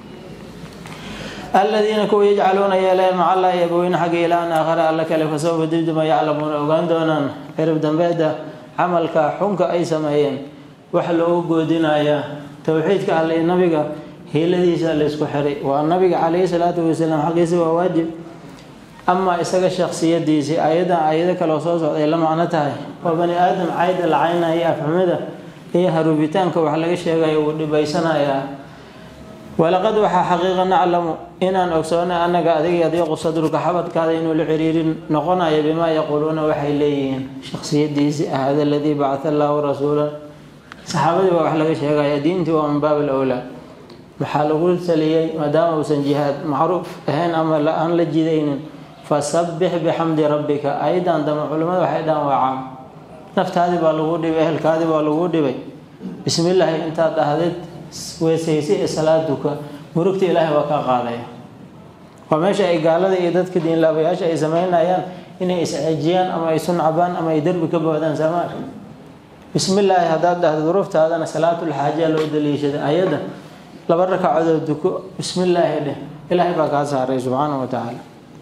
الذين كو يجعلون يلا مع الله يبوين حق إلى أن آخر الله كله فسوف تجد ما يعلمون وغندونا عرب دنبدا عملك حنك أي سمايين وحلو جودنا يا توحيدك على النبي هي الذي سألسك حري والنبي عليه الصلاة والسلام حقيقي وواجب أما إسق الشخصية دي سي أيضا كلو صوص إلا معناتها وبني آدم عيد العين هي أفهمده هي هروبيتان كو حلقة شيء يودي بيسنا يا ولقد وحى حقيقة نعلم إن أكسونا أنك أذيك صدرك حبط كذا إنه العرير نقنا بما يقولون وحي لين شخصية ديسي هذا الذي بعث الله رسولا صحابتي وحلقة شيء دينتي ومن باب الأولى بحال قلت لي ما دام وسن جهاد معروف هين أما لا أن لجدين فسبح بحمد ربك أيضا دم علماء وحيدا وعام نفت هذه بالغودي بأهل كاذب بالغودي بي بسم الله أنت هذا ويسيسي صلاتك مرقت إلهي وكا قادايا وماشي أي قالة إيدادك دين لا بياش أي زمان أيان إنه إسعجيان أما يسون عبان أما يدربك بودان زمان بسم الله هداد ظروفت هذا صلاة الحاجة لو دليشة أيضا لبرك عددك بسم الله إلهي بكا ساري سبحانه وتعالى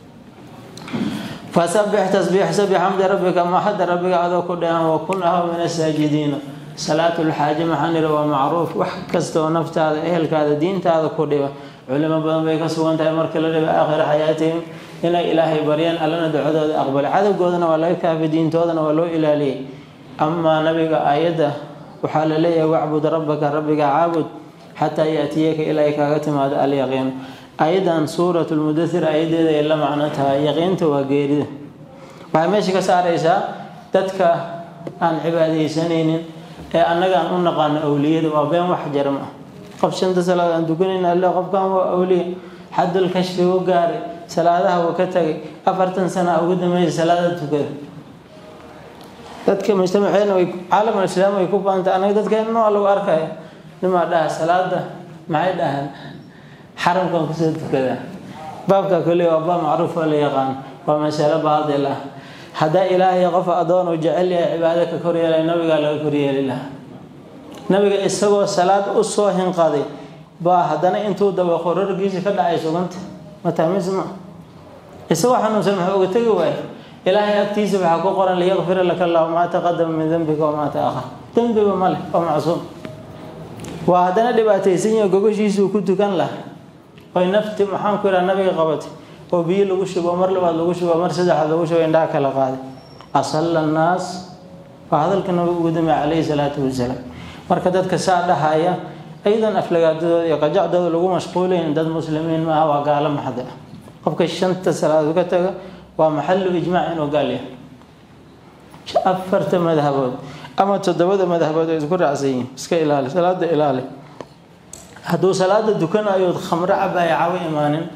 فسبح تسبيح سبح حمد ربك ما حد ربك عدو كلها وكنها من الساجدين صلاة الحاجة محنر ومعروف وحكست ونفت هذا إهلك هذا دين هذا كله علماء بدن بيكسبون تأمر كل آخر حياتهم إلى إلهي بريان ألنا دعوة أقبل عدو جودنا ولا يكافي دين تودنا ولا إلى لي أما نبيك آيده وحال لي واعبد ربك عابد حتى يأتيك إليك كتم هذا اليقين أيضا سورة المدثر أيضا إلا معناتها يقين وغيره وهمشي كسار إيسا تتك عن عباده سنين أنك أن نقان أولياء وبين وحجر ما قبش أنت صلاة أن تكون إلا قب كان أولياء حد الكشف وقاري صلاة وكتاك أفرتن سنة أقدم أي صلاة تكذب تذكر مجتمعين وعالم الإسلام ويكوب أنت أنا تذكر إنه الله أركاه لما ده صلاة معي ده حرم كان كسرت كذا بابك كل وبا معروف ولا يقان ومسألة بعض الله هذا إلهي غفى أدون وجعل لي عبادك كوريا للنبي قال كوريا لله نبي إسقوا الصلاة أصوهن قاضي با هذانا أنتو دوا قرر جيز كذا عايزوا أنت ما تعمل ما إسقوا حنو سمح وقتجوا إلهي أكتيز بحقوق قرن ليغفر لك الله ما تقدم من ذنبك وما تأخر ذنبي وماله ومعصوم وهذانا دبعتيسين يقولوا يسوع كنت كان له وينفت محام كورا النبي قبته وبي لغوش ومر لبعض لغوش ومر سدح لغوش وينداك لقاده أصل الناس وهذا الكلام قدم عليه الصلاة والسلام مركزات كسادة هاي أيضا أفلقات يقجع دول لغو مشغولين داد مسلمين ما هو قال محدا قبك الشنطة صلاة وكتغ ومحل إجماع وقال لي أفرت مذهبات أما تدود مذهبات يذكر عزيين اسك إلالي صلاة إلالي هدو صلاة الدكان أيضا خمر عبا يعوي إيمان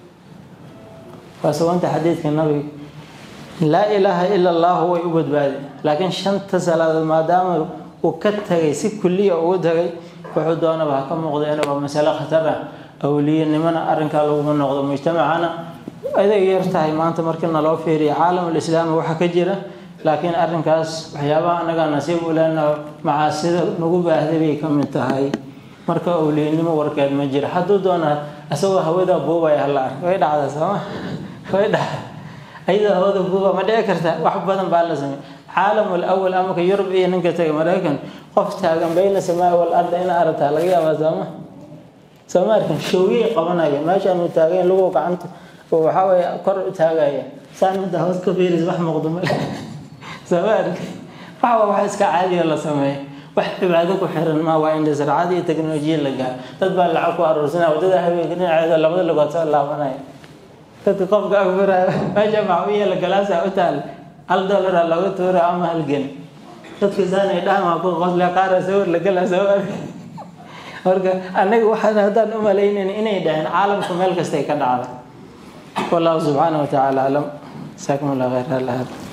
فسوانت حديث النبي لا إله إلا الله هو يعبد بعده لكن شنت صلاة ما دام وكتغي سي كلية وودغي وحدونا بها كم مقضينا ومسألة خطرة أولية نمنا أرنكا لو من نقض مجتمعنا إذا يرتاح ما أنت مركنا لو في عالم الإسلام وحكجرة لكن أرنكاس وحيابا أنا نسيب لنا مع السيد نقول بهذه كم انتهاي مركا أولية نمو وركاد مجرى حدو دونا أسوى هودا بوبا يهلا ويدا هذا سما ويدا أيضا هودا بوبا ما ديكرتا وحبنا بالله عالم الأول أمك يرب إيه ننكتك مراكن قفتها كان بين السماء والأرض إن أردتها لقيها ما سمار كان شوية قبنا ما شانوا تاجين لوك عنت وحاول قر تاجين سان ده هوس كبير يصبح مقدم سمار فهو حس كعادي الله سماه واحد بعدك وحرن ما وعند زرعادي تكنولوجيا لقى تتبع العقو الرسنا وتده هبي كنا عاد الله بدل لقى الله بناي تتقف أكبر ما جمع ويا الجلسة أتال $1 لو تورا عم هالجن dadka saanay dhahan waa ku qosla qaara sawir la gala sawir marka anaga waxaan hadaan u maleynay inay dhahan caalamka meel kasta ay ka dhacdo wallahu subhanahu wa ta'ala alam sakum Allah khayr.